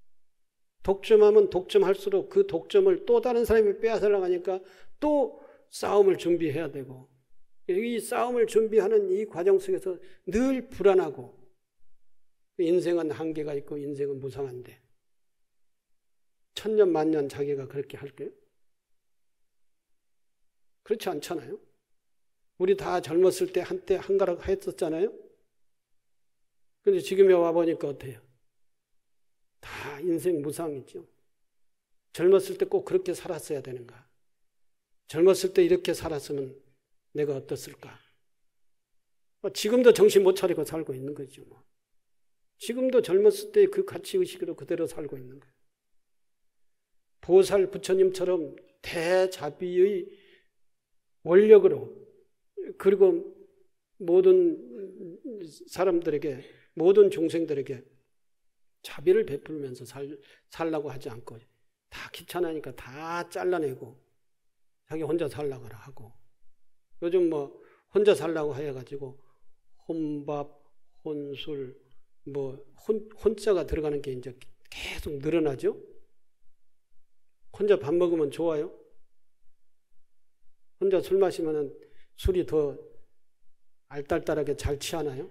독점하면 독점할수록 그 독점을 또 다른 사람이 빼앗으려고 하니까 또 싸움을 준비해야 되고 이 싸움을 준비하는 이 과정 속에서 늘 불안하고 인생은 한계가 있고 인생은 무상한데 천년 만년 자기가 그렇게 할게요? 그렇지 않잖아요. 우리 다 젊었을 때 한때 한가락 했었잖아요. 근데 지금에 와보니까 어때요? 다 인생 무상이죠. 젊었을 때 꼭 그렇게 살았어야 되는가? 젊었을 때 이렇게 살았으면 내가 어떻을까? 지금도 정신 못 차리고 살고 있는 거죠. 뭐. 지금도 젊었을 때 그 가치의식으로 그대로 살고 있는 거예요. 보살 부처님처럼 대자비의 원력으로 그리고 모든 사람들에게 모든 종생들에게 자비를 베풀면서 살, 살라고 하지 않고 다 귀찮으니까 다 잘라내고 자기 혼자 살라고 하고 요즘 뭐 혼자 살라고 해가지고 혼밥, 혼술, 뭐 혼, 혼자가 들어가는 게 이제 계속 늘어나죠. 혼자 밥 먹으면 좋아요. 혼자 술 마시면 술이 더 알딸딸하게 잘 취하나요?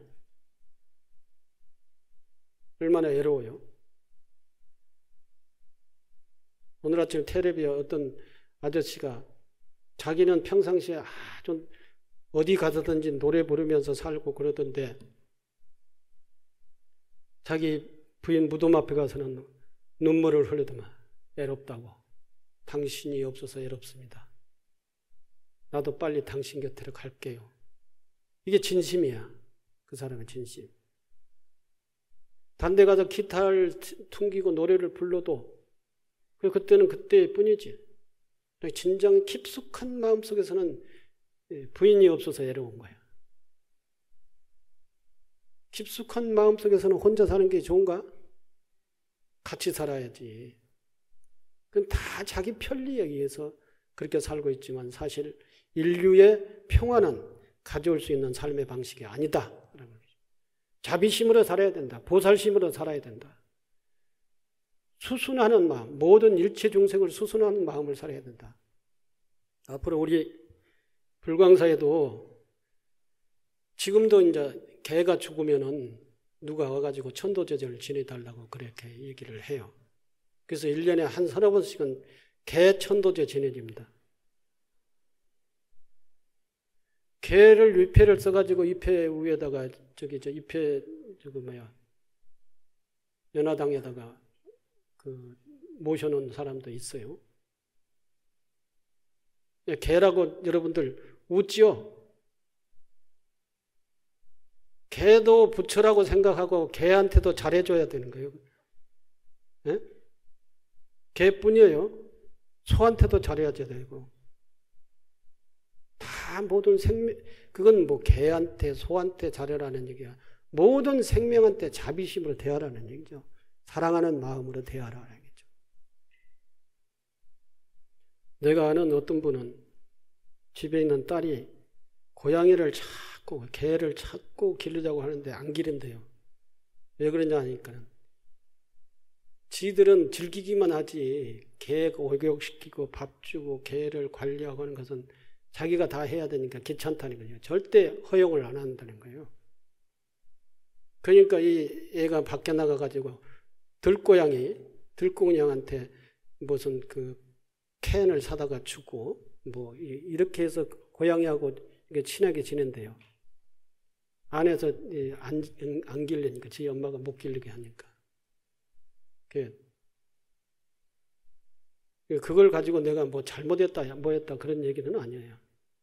얼마나 외로워요. 오늘 아침 텔레비에 어떤 아저씨가 자기는 평상시에 아주 어디 가서든지 노래 부르면서 살고 그러던데 자기 부인 무덤 앞에 가서는 눈물을 흘리더만 외롭다고. 당신이 없어서 외롭습니다. 나도 빨리 당신 곁으로 갈게요. 이게 진심이야. 그 사람의 진심. 단데 가서 기타를 퉁기고 노래를 불러도 그때는 그때일 뿐이지. 진정 깊숙한 마음속에서는 부인이 없어서 외로운 거야. 깊숙한 마음속에서는 혼자 사는 게 좋은가? 같이 살아야지. 그건 다 자기 편리에 의해서 그렇게 살고 있지만 사실 인류의 평화는 가져올 수 있는 삶의 방식이 아니다. 자비심으로 살아야 된다. 보살심으로 살아야 된다. 수순하는 마음, 모든 일체 중생을 수순하는 마음을 살아야 된다. 앞으로 우리 불광사에도 지금도 이제 개가 죽으면은 누가 와가지고 천도제절을 지내달라고 그렇게 얘기를 해요. 그래서 일 년에 한 서너 번씩은 개 천도제 지내집니다. 개를 위패를 써가지고 위패 위에다가 저기 저 위패 저거 뭐야 연화당에다가 그 모셔놓은 사람도 있어요. 개라고 여러분들 웃지요? 개도 부처라고 생각하고 개한테도 잘해줘야 되는 거예요. 네? 개뿐이에요. 소한테도 잘해야 되고. 다 모든 생명, 그건 뭐 개한테, 소한테 잘해라는 얘기야. 모든 생명한테 자비심으로 대하라는 얘기죠. 사랑하는 마음으로 대하라는 얘기죠. 내가 아는 어떤 분은 집에 있는 딸이 고양이를 찾고 개를 찾고 기르자고 하는데 안 기른대요. 왜 그러냐 하니까 지들은 즐기기만 하지 개 목욕시키고 밥 주고 개를 관리하고 하는 것은 자기가 다 해야 되니까 귀찮다는 거죠. 절대 허용을 안 한다는 거예요. 그러니까 이 애가 밖에 나가가지고 들고양이, 들고양한테 무슨 그 캔을 사다가 주고 뭐 이렇게 해서 고양이하고 친하게 지낸대요. 안에서 안, 안 길리니까 지 엄마가 못 길리게 하니까. 그걸 가지고 내가 뭐 잘못했다, 뭐 했다 그런 얘기는 아니에요.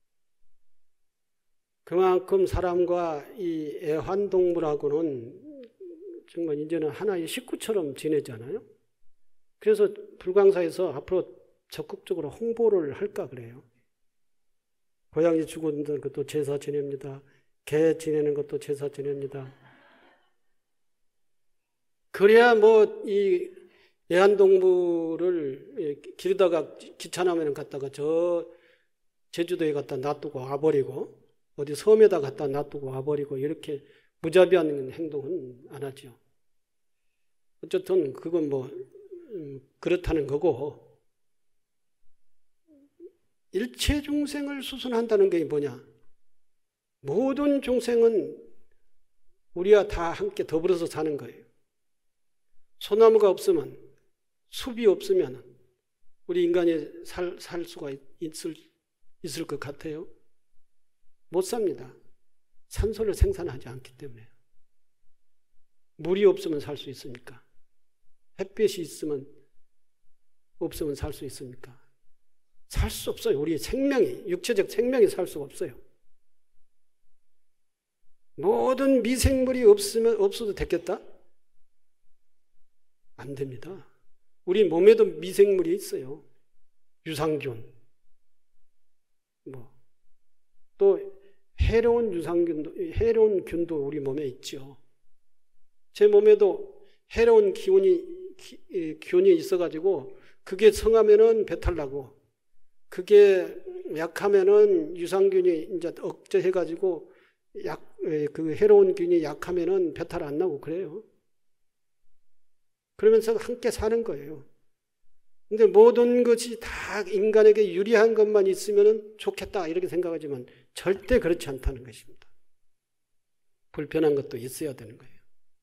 그만큼 사람과 이 애완동물하고는 정말 이제는 하나의 식구처럼 지내잖아요. 그래서 불광사에서 앞으로 적극적으로 홍보를 할까 그래요. 고양이 죽은 것도 제사 지냅니다. 개 지내는 것도 제사 지냅니다. 그래야 뭐 이 애완동물을 기르다가 귀찮으면 갔다가 저 제주도에 갖다 놔두고 와버리고 어디 섬에다 갖다 놔두고 와버리고 이렇게 무자비한 행동은 안 하죠. 어쨌든 그건 뭐 음, 그렇다는 거고 일체 중생을 수순한다는 게 뭐냐? 모든 중생은 우리와 다 함께 더불어서 사는 거예요. 소나무가 없으면, 숲이 없으면 우리 인간이 살, 살 수가 있을, 있을 것 같아요? 못 삽니다. 산소를 생산하지 않기 때문에. 물이 없으면 살 수 있습니까? 햇빛이 있으면, 없으면 살 수 있습니까? 살 수 없어요. 우리의 생명이, 육체적 생명이 살 수가 없어요. 모든 미생물이 없으면, 없어도 됐겠다? 안 됩니다. 우리 몸에도 미생물이 있어요. 유산균. 뭐, 또, 해로운 유산균도, 해로운 균도 우리 몸에 있죠. 제 몸에도 해로운 기운이, 기, 균이 있어가지고, 그게 성하면은 배탈 나고, 그게 약하면은 유산균이 이제 억제해가지고, 약, 그 해로운 균이 약하면은 배탈 안 나고 그래요. 그러면서 함께 사는 거예요. 근데 모든 것이 다 인간에게 유리한 것만 있으면 좋겠다 이렇게 생각하지만 절대 그렇지 않다는 것입니다. 불편한 것도 있어야 되는 거예요.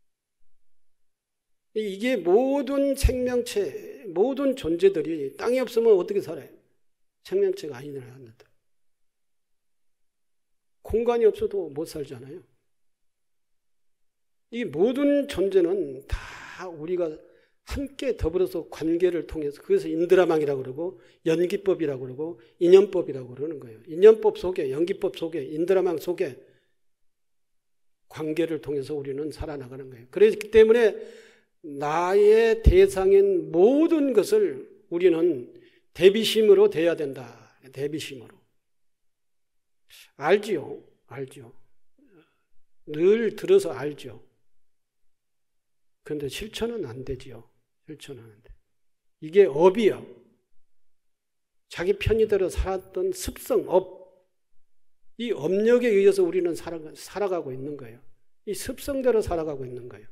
이게 모든 생명체, 모든 존재들이 땅이 없으면 어떻게 살아요? 생명체가 아니라는데. 공간이 없어도 못 살잖아요. 이 모든 존재는 다 우리가 함께 더불어서 관계를 통해서, 그래서 인드라망이라고 그러고 연기법이라고 그러고 인연법이라고 그러는 거예요. 인연법 속에, 연기법 속에, 인드라망 속에 관계를 통해서 우리는 살아나가는 거예요. 그렇기 때문에 나의 대상인 모든 것을 우리는 대비심으로 대해야 된다. 대비심으로. 알지요. 알죠. 늘 들어서 알죠. 그런데 실천은 안 되지요. 실천은 안 돼. 이게 업이요. 자기 편의대로 살았던 습성, 업. 이 업력에 의해서 우리는 살아, 살아가고 있는 거예요. 이 습성대로 살아가고 있는 거예요.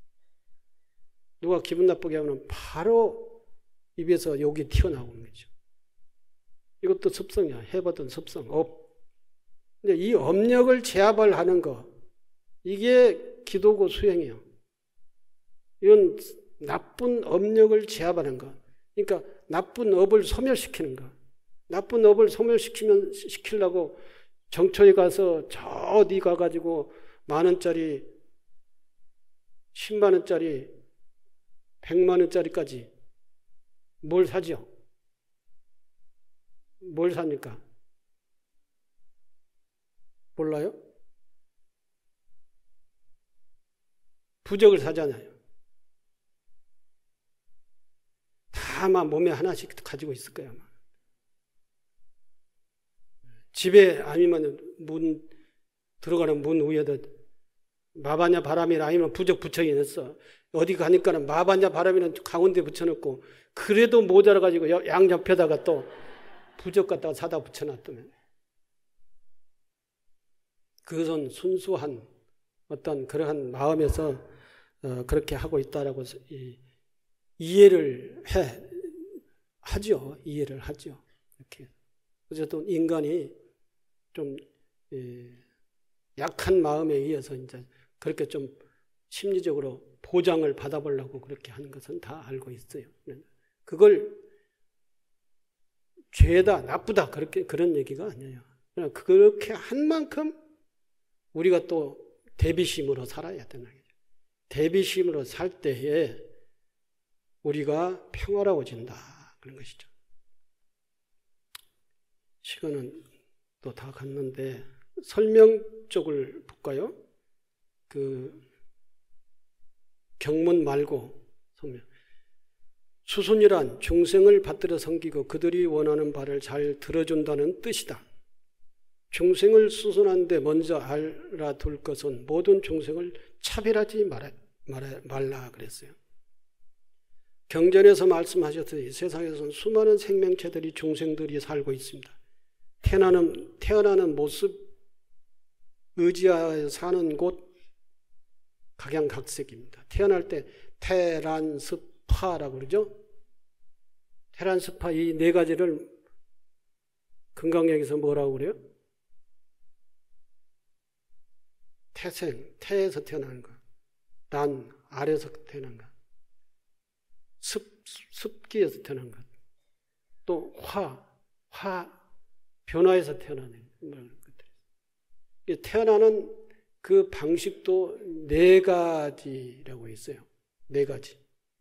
누가 기분 나쁘게 하면 바로 입에서 욕이 튀어나오는 거죠. 이것도 습성이야. 해봤던 습성, 업. 근데 이 업력을 제압을 하는 거, 이게 기도고 수행이에요. 이건 나쁜 업력을 제압하는 거. 그러니까 나쁜 업을 소멸시키는 거. 나쁜 업을 소멸시키면, 시키려고 정처에 가서 저 어디 가가지고 만 원짜리, 십만 원짜리, 백만 원짜리까지 뭘 사죠? 뭘 삽니까? 몰라요? 부적을 사잖아요. 다 아마 몸에 하나씩 가지고 있을 거예요. 아마. 집에 아니면 문 들어가는 문 위에다 마바냐 바람이라 아니면 부적 붙여야 했어. 어디 가니까는 마바냐 바람이는 가운데 붙여놓고 그래도 모자라가지고 양옆에다가 또 부적 갖다가 사다 붙여놨다면. 그것은 순수한 어떤 그러한 마음에서 어, 그렇게 하고 있다라고 이, 이해를 해 하죠. 이해를 하죠. 이렇게. 어쨌든 인간이 좀 예, 약한 마음에 의해서 이제 그렇게 좀 심리적으로 보장을 받아보려고 그렇게 하는 것은 다 알고 있어요. 그걸 죄다, 나쁘다 그렇게 그런 얘기가 아니에요. 그렇게 한 만큼 우리가 또 대비심으로 살아야 되는 거죠. 대비심으로 살 때에 우리가 평화로워진다. 그런 것이죠. 시간은 또 다 갔는데 설명 쪽을 볼까요? 그 경문 말고 설명. 수순이란 중생을 받들어 섬기고 그들이 원하는 바를 잘 들어준다는 뜻이다. 중생을 수순하는데 먼저 알아둘 것은 모든 중생을 차별하지 말아, 말아, 말라 그랬어요. 경전에서 말씀하셨듯이 세상에서는 수많은 생명체들이 중생들이 살고 있습니다. 태어나는, 태어나는 모습, 의지하여 사는 곳 각양각색입니다. 태어날 때 테란스파라고 그러죠. 테란스파 이 네 가지를 건강력에서 뭐라고 그래요? 태생, 태에서 태어나는 거. 난, 아래에서 태어난 것. 습, 습기에서 태어난 것. 또 화, 화, 변화에서 태어나는 것들. 태어나는 그 방식도 네 가지라고 있어요. 네 가지.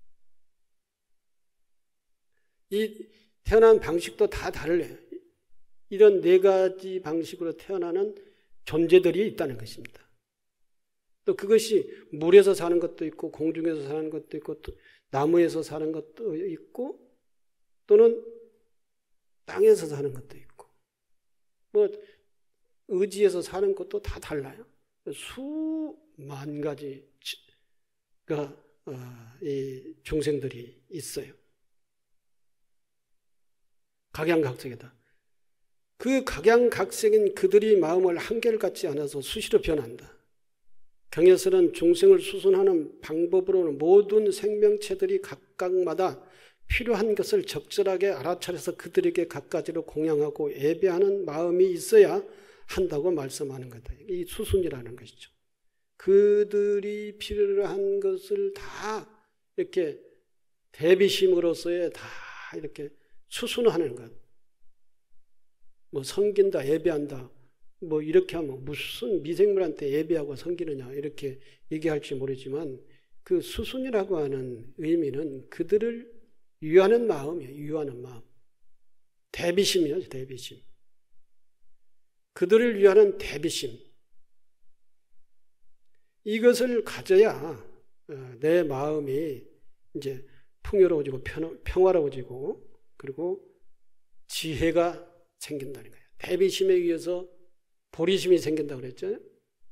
이 태어난 방식도 다 다르래요. 이런 네 가지 방식으로 태어나는 존재들이 있다는 것입니다. 또 그것이 물에서 사는 것도 있고 공중에서 사는 것도 있고 또 나무에서 사는 것도 있고 또는 땅에서 사는 것도 있고 뭐 의지에서 사는 것도 다 달라요. 수만 가지가 어, 이 중생들이 있어요. 각양각색이다. 그 각양각색인 그들이 마음을 한결 같지 않아서 수시로 변한다. 경에서는 중생을 수순하는 방법으로는 모든 생명체들이 각각마다 필요한 것을 적절하게 알아차려서 그들에게 갖가지로 공양하고 예배하는 마음이 있어야 한다고 말씀하는 거다. 이 수순이라는 것이죠. 그들이 필요한 것을 다 이렇게 대비심으로서의 다 이렇게 수순하는 것. 뭐 섬긴다, 예배한다. 뭐 이렇게 하면 무슨 미생물한테 예배하고 섬기느냐 이렇게 얘기할지 모르지만 그 수순이라고 하는 의미는 그들을 위하는 마음이에요. 위하는 마음. 대비심이에요. 대비심. 그들을 위하는 대비심. 이것을 가져야 내 마음이 이제 풍요로워지고 평화로워지고 그리고 지혜가 생긴다는 거예요. 대비심에 의해서 보리심이 생긴다고 그랬죠.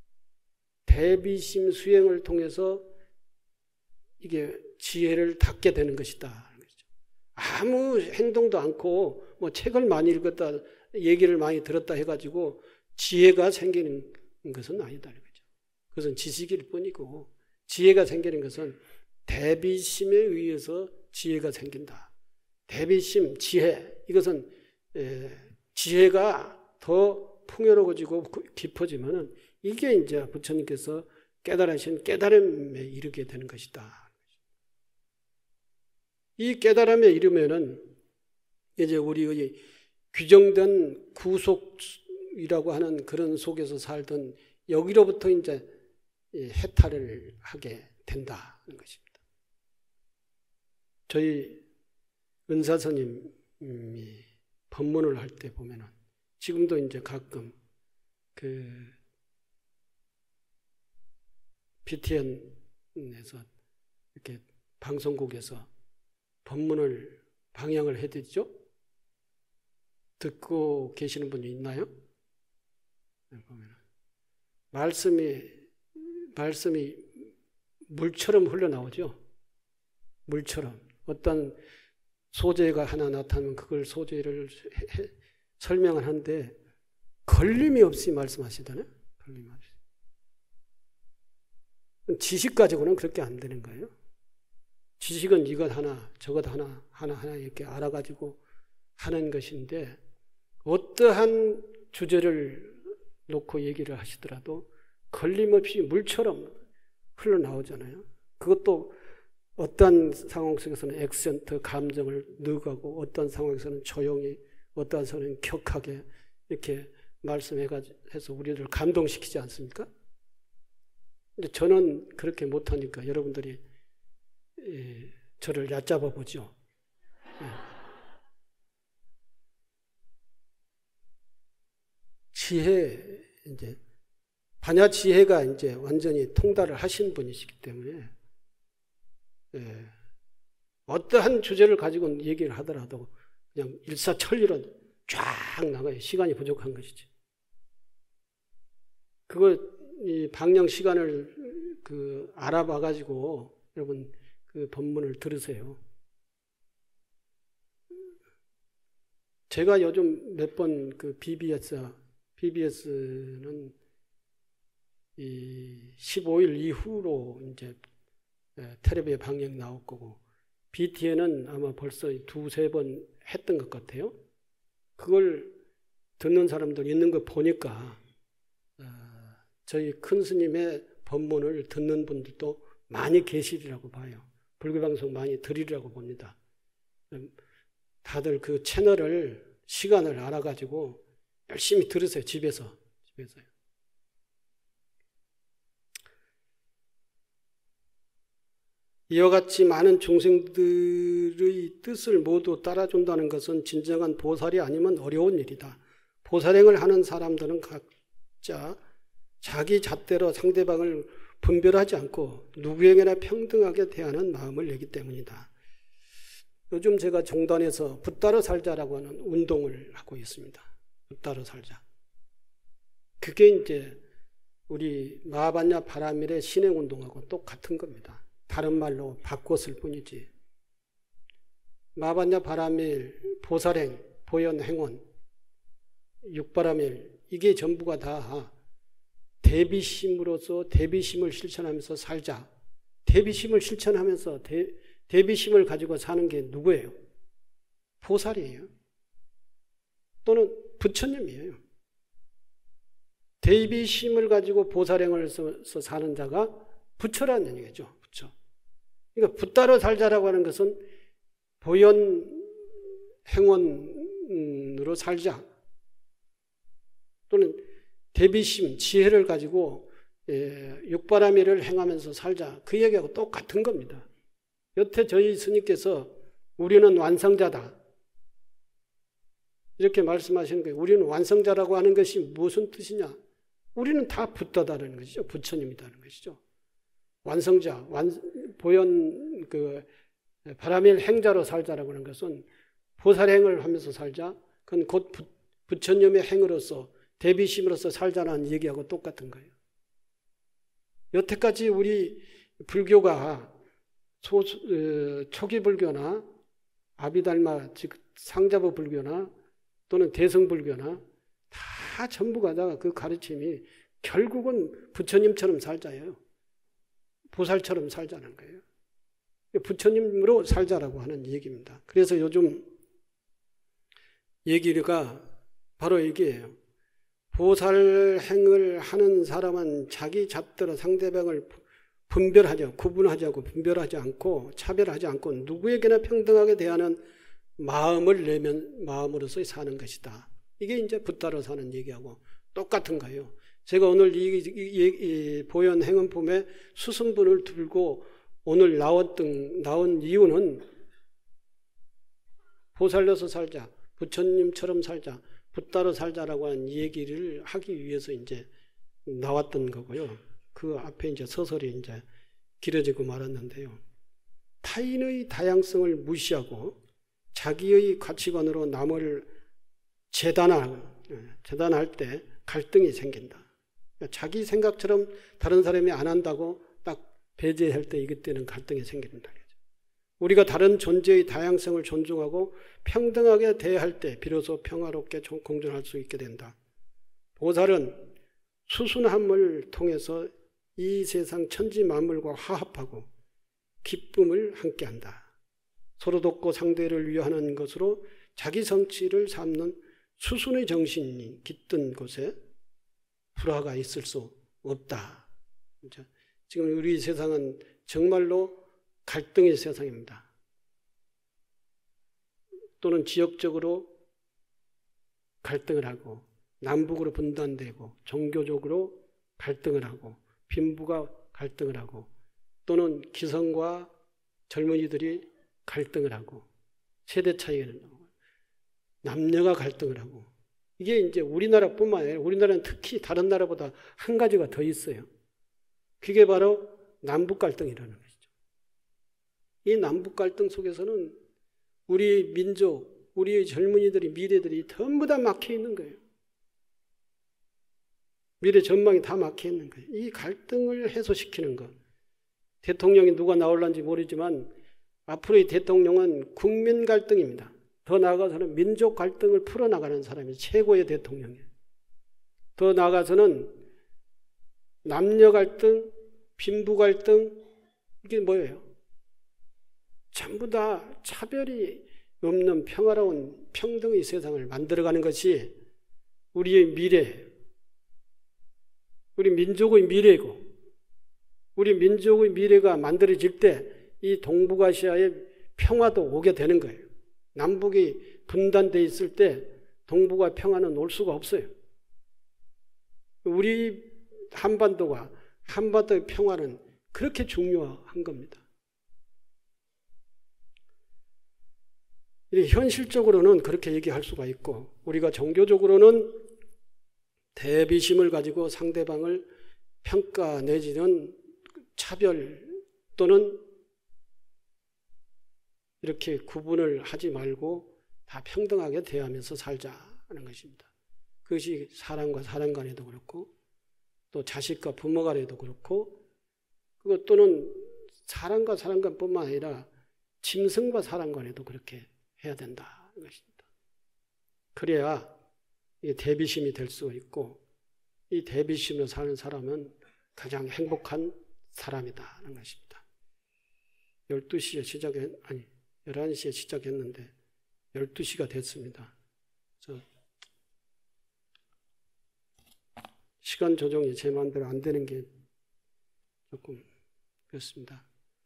대비심 수행을 통해서 이게 지혜를 닦게 되는 것이다. 아무 행동도 않고 뭐 책을 많이 읽었다 얘기를 많이 들었다 해가지고 지혜가 생기는 것은 아니다. 그것은 지식일 뿐이고 지혜가 생기는 것은 대비심에 의해서 지혜가 생긴다. 대비심, 지혜 이것은 지혜가 더 풍요로워지고 깊어지면은 이게 이제 부처님께서 깨달으신 깨달음에 이르게 되는 것이다. 이 깨달음에 이르면은 이제 우리의 규정된 구속이라고 하는 그런 속에서 살던 여기로부터 이제 해탈을 하게 된다는 것입니다. 저희 은사스님이 법문을 할 때 보면은 지금도 이제 가끔 그 비티엔에서 이렇게 방송국에서 법문을 방영을 해드리죠. 듣고 계시는 분이 있나요? 보면은 말씀이 말씀이 물처럼 흘러나오죠. 물처럼 어떤 소재가 하나 나타나면 그걸 소재를 해, 해, 설명을 하는데 걸림이 없이 말씀하시잖아요. 걸림 없이. 지식 가지고는 그렇게 안 되는 거예요. 지식은 이것 하나, 저것 하나, 하나, 하나 이렇게 알아가지고 하는 것인데 어떠한 주제를 놓고 얘기를 하시더라도 걸림없이 물처럼 흘러나오잖아요. 그것도 어떤 상황 속에서는 액센트, 감정을 넣어가고 어떤 상황에서는 조용히, 어떤 상황에서는 격하게 이렇게 말씀해서 우리를 감동시키지 않습니까? 근데 저는 그렇게 못하니까 여러분들이 예, 저를 얕잡아 보죠. 예. 지혜, 이제, 반야 지혜가 이제 완전히 통달을 하신 분이시기 때문에, 예, 어떠한 주제를 가지고 얘기를 하더라도 그냥 일사천리로 쫙 나가요. 시간이 부족한 것이지. 그거, 이 방영 시간을 그 알아봐가지고 여러분 그 법문을 들으세요. 제가 요즘 몇 번 그 비비에스, 비비에스는 이 십오 일 이후로 이제 텔레비에 방영 나올 거고, 비티엔은 아마 벌써 두세 번 했던 것 같아요. 그걸 듣는 사람들 있는 거 보니까 저희 큰 스님의 법문을 듣는 분들도 많이 계시리라고 봐요. 불교방송 많이 들으리라고 봅니다. 다들 그 채널을, 시간을 알아가지고 열심히 들으세요. 집에서. 집에서요. 이와 같이 많은 중생들의 뜻을 모두 따라준다는 것은 진정한 보살이 아니면 어려운 일이다. 보살행을 하는 사람들은 각자 자기 잣대로 상대방을 분별하지 않고 누구에게나 평등하게 대하는 마음을 내기 때문이다. 요즘 제가 종단에서 붓따라 살자라고 하는 운동을 하고 있습니다. 붓따라 살자. 그게 이제 우리 마하반야 바라밀의 신행운동하고 똑같은 겁니다. 다른 말로 바꿨을 뿐이지. 마하반야 바라밀, 보살행, 보현행원, 육바라밀, 이게 전부가 다 대비심으로서 대비심을 실천하면서 살자. 대비심을 실천하면서 대, 대비심을 가지고 사는 게 누구예요? 보살이에요. 또는 부처님이에요. 대비심을 가지고 보살행을 써서 사는 자가 부처라는 얘기죠. 부처. 그러니까 붓따라 살자라고 하는 것은 보현 행원으로 살자. 또는 대비심, 지혜를 가지고 예, 육바라밀을 행하면서 살자. 그 얘기하고 똑같은 겁니다. 여태 저희 스님께서 우리는 완성자다. 이렇게 말씀하시는 거예요. 우리는 완성자라고 하는 것이 무슨 뜻이냐? 우리는 다 붓다다는 것이죠. 부처님이다는 것이죠. 완성자, 완, 보현, 그, 바라밀 행자로 살자라고 하는 것은 보살행을 하면서 살자. 그건 곧 부, 부처님의 행으로서 대비심으로서 살자라는 얘기하고 똑같은 거예요. 여태까지 우리 불교가 소, 어, 초기 불교나 아비달마, 즉 상자부 불교나 또는 대승불교나 다 전부가 다 그 가르침이 결국은 부처님처럼 살자예요. 보살처럼 살자는 거예요. 부처님으로 살자라고 하는 얘기입니다. 그래서 요즘 얘기가 바로 얘기예요. 보살행을 하는 사람은 자기 잣대로 상대방을 분별하지, 구분하지 않고 분별하지 않고 차별하지 않고 누구에게나 평등하게 대하는 마음을 내면 마음으로서 사는 것이다. 이게 이제 붓따라 사는 얘기하고 똑같은 거예요. 제가 오늘 이, 이, 이 보현 행원품에 수승분을 들고 오늘 나왔던, 나온 이유는 보살려서 살자, 부처님처럼 살자, 붓따라 살자라고 하는 얘기를 하기 위해서 이제 나왔던 거고요. 그 앞에 이제 서설이 이제 길어지고 말았는데요. 타인의 다양성을 무시하고 자기의 가치관으로 남을 재단할, 재단할 때 갈등이 생긴다. 자기 생각처럼 다른 사람이 안 한다고 딱 배제할 때 이때는 갈등이 생긴다. 우리가 다른 존재의 다양성을 존중하고 평등하게 대할 때 비로소 평화롭게 공존할 수 있게 된다. 보살은 수순함을 통해서 이 세상 천지 만물과 화합하고 기쁨을 함께한다. 서로 돕고 상대를 위하는 것으로 자기 성취를 삼는 수순의 정신이 깃든 곳에 불화가 있을 수 없다. 지금 우리 세상은 정말로 갈등의 세상입니다. 또는 지역적으로 갈등을 하고 남북으로 분단되고 종교적으로 갈등을 하고 빈부가 갈등을 하고 또는 기성과 젊은이들이 갈등을 하고 세대 차이가 나고 남녀가 갈등을 하고 이게 이제 우리나라뿐만 아니라 우리나라는 특히 다른 나라보다 한 가지가 더 있어요. 그게 바로 남북 갈등이라는 거죠. 이 남북 갈등 속에서는 우리 민족, 우리의 젊은이들이 미래들이 전부 다 막혀 있는 거예요. 미래 전망이 다 막혀 있는 거예요. 이 갈등을 해소시키는 것. 대통령이 누가 나올런지 모르지만 앞으로의 대통령은 국민 갈등입니다. 더 나아가서는 민족 갈등을 풀어나가는 사람이 최고의 대통령이에요. 더 나아가서는 남녀 갈등, 빈부 갈등, 이게 뭐예요? 전부 다 차별이 없는 평화로운 평등의 세상을 만들어가는 것이 우리의 미래, 우리 민족의 미래고, 우리 민족의 미래가 만들어질 때 이 동북아시아의 평화도 오게 되는 거예요. 남북이 분단되어 있을 때 동북아 평화는 올 수가 없어요. 우리 한반도가 한반도의 평화는 그렇게 중요한 겁니다. 현실적으로는 그렇게 얘기할 수가 있고, 우리가 종교적으로는 대비심을 가지고 상대방을 평가 내지는 차별 또는 이렇게 구분을 하지 말고 다 평등하게 대하면서 살자는 것입니다. 그것이 사람과 사람 간에도 그렇고 또 자식과 부모 간에도 그렇고, 그것 또는 사람과 사람 간뿐만 아니라 짐승과 사람 간에도 그렇게 해야 된다는 것입니다. 그래야 이 대비심이 될 수 있고, 이 대비심으로 사는 사람은 가장 행복한 사람이다는 것입니다. 열두 시에 시작했, 아니, 열한 시에 시작했는데 열두 시가 됐습니다. 저 시간 조정이 제 마음대로 안 되는 게 조금 그렇습니다.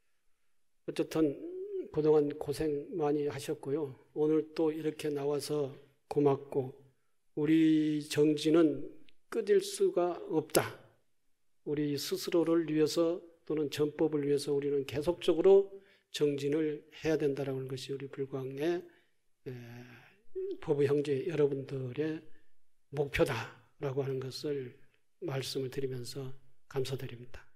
어쨌든 그동안 고생 많이 하셨고요. 오늘 또 이렇게 나와서 고맙고, 우리 정진은 끊을 수가 없다. 우리 스스로를 위해서 또는 전법을 위해서 우리는 계속적으로 정진을 해야 된다는 것이 우리 불광의 법의 형제 여러분들의 목표다라고 하는 것을 말씀을 드리면서 감사드립니다.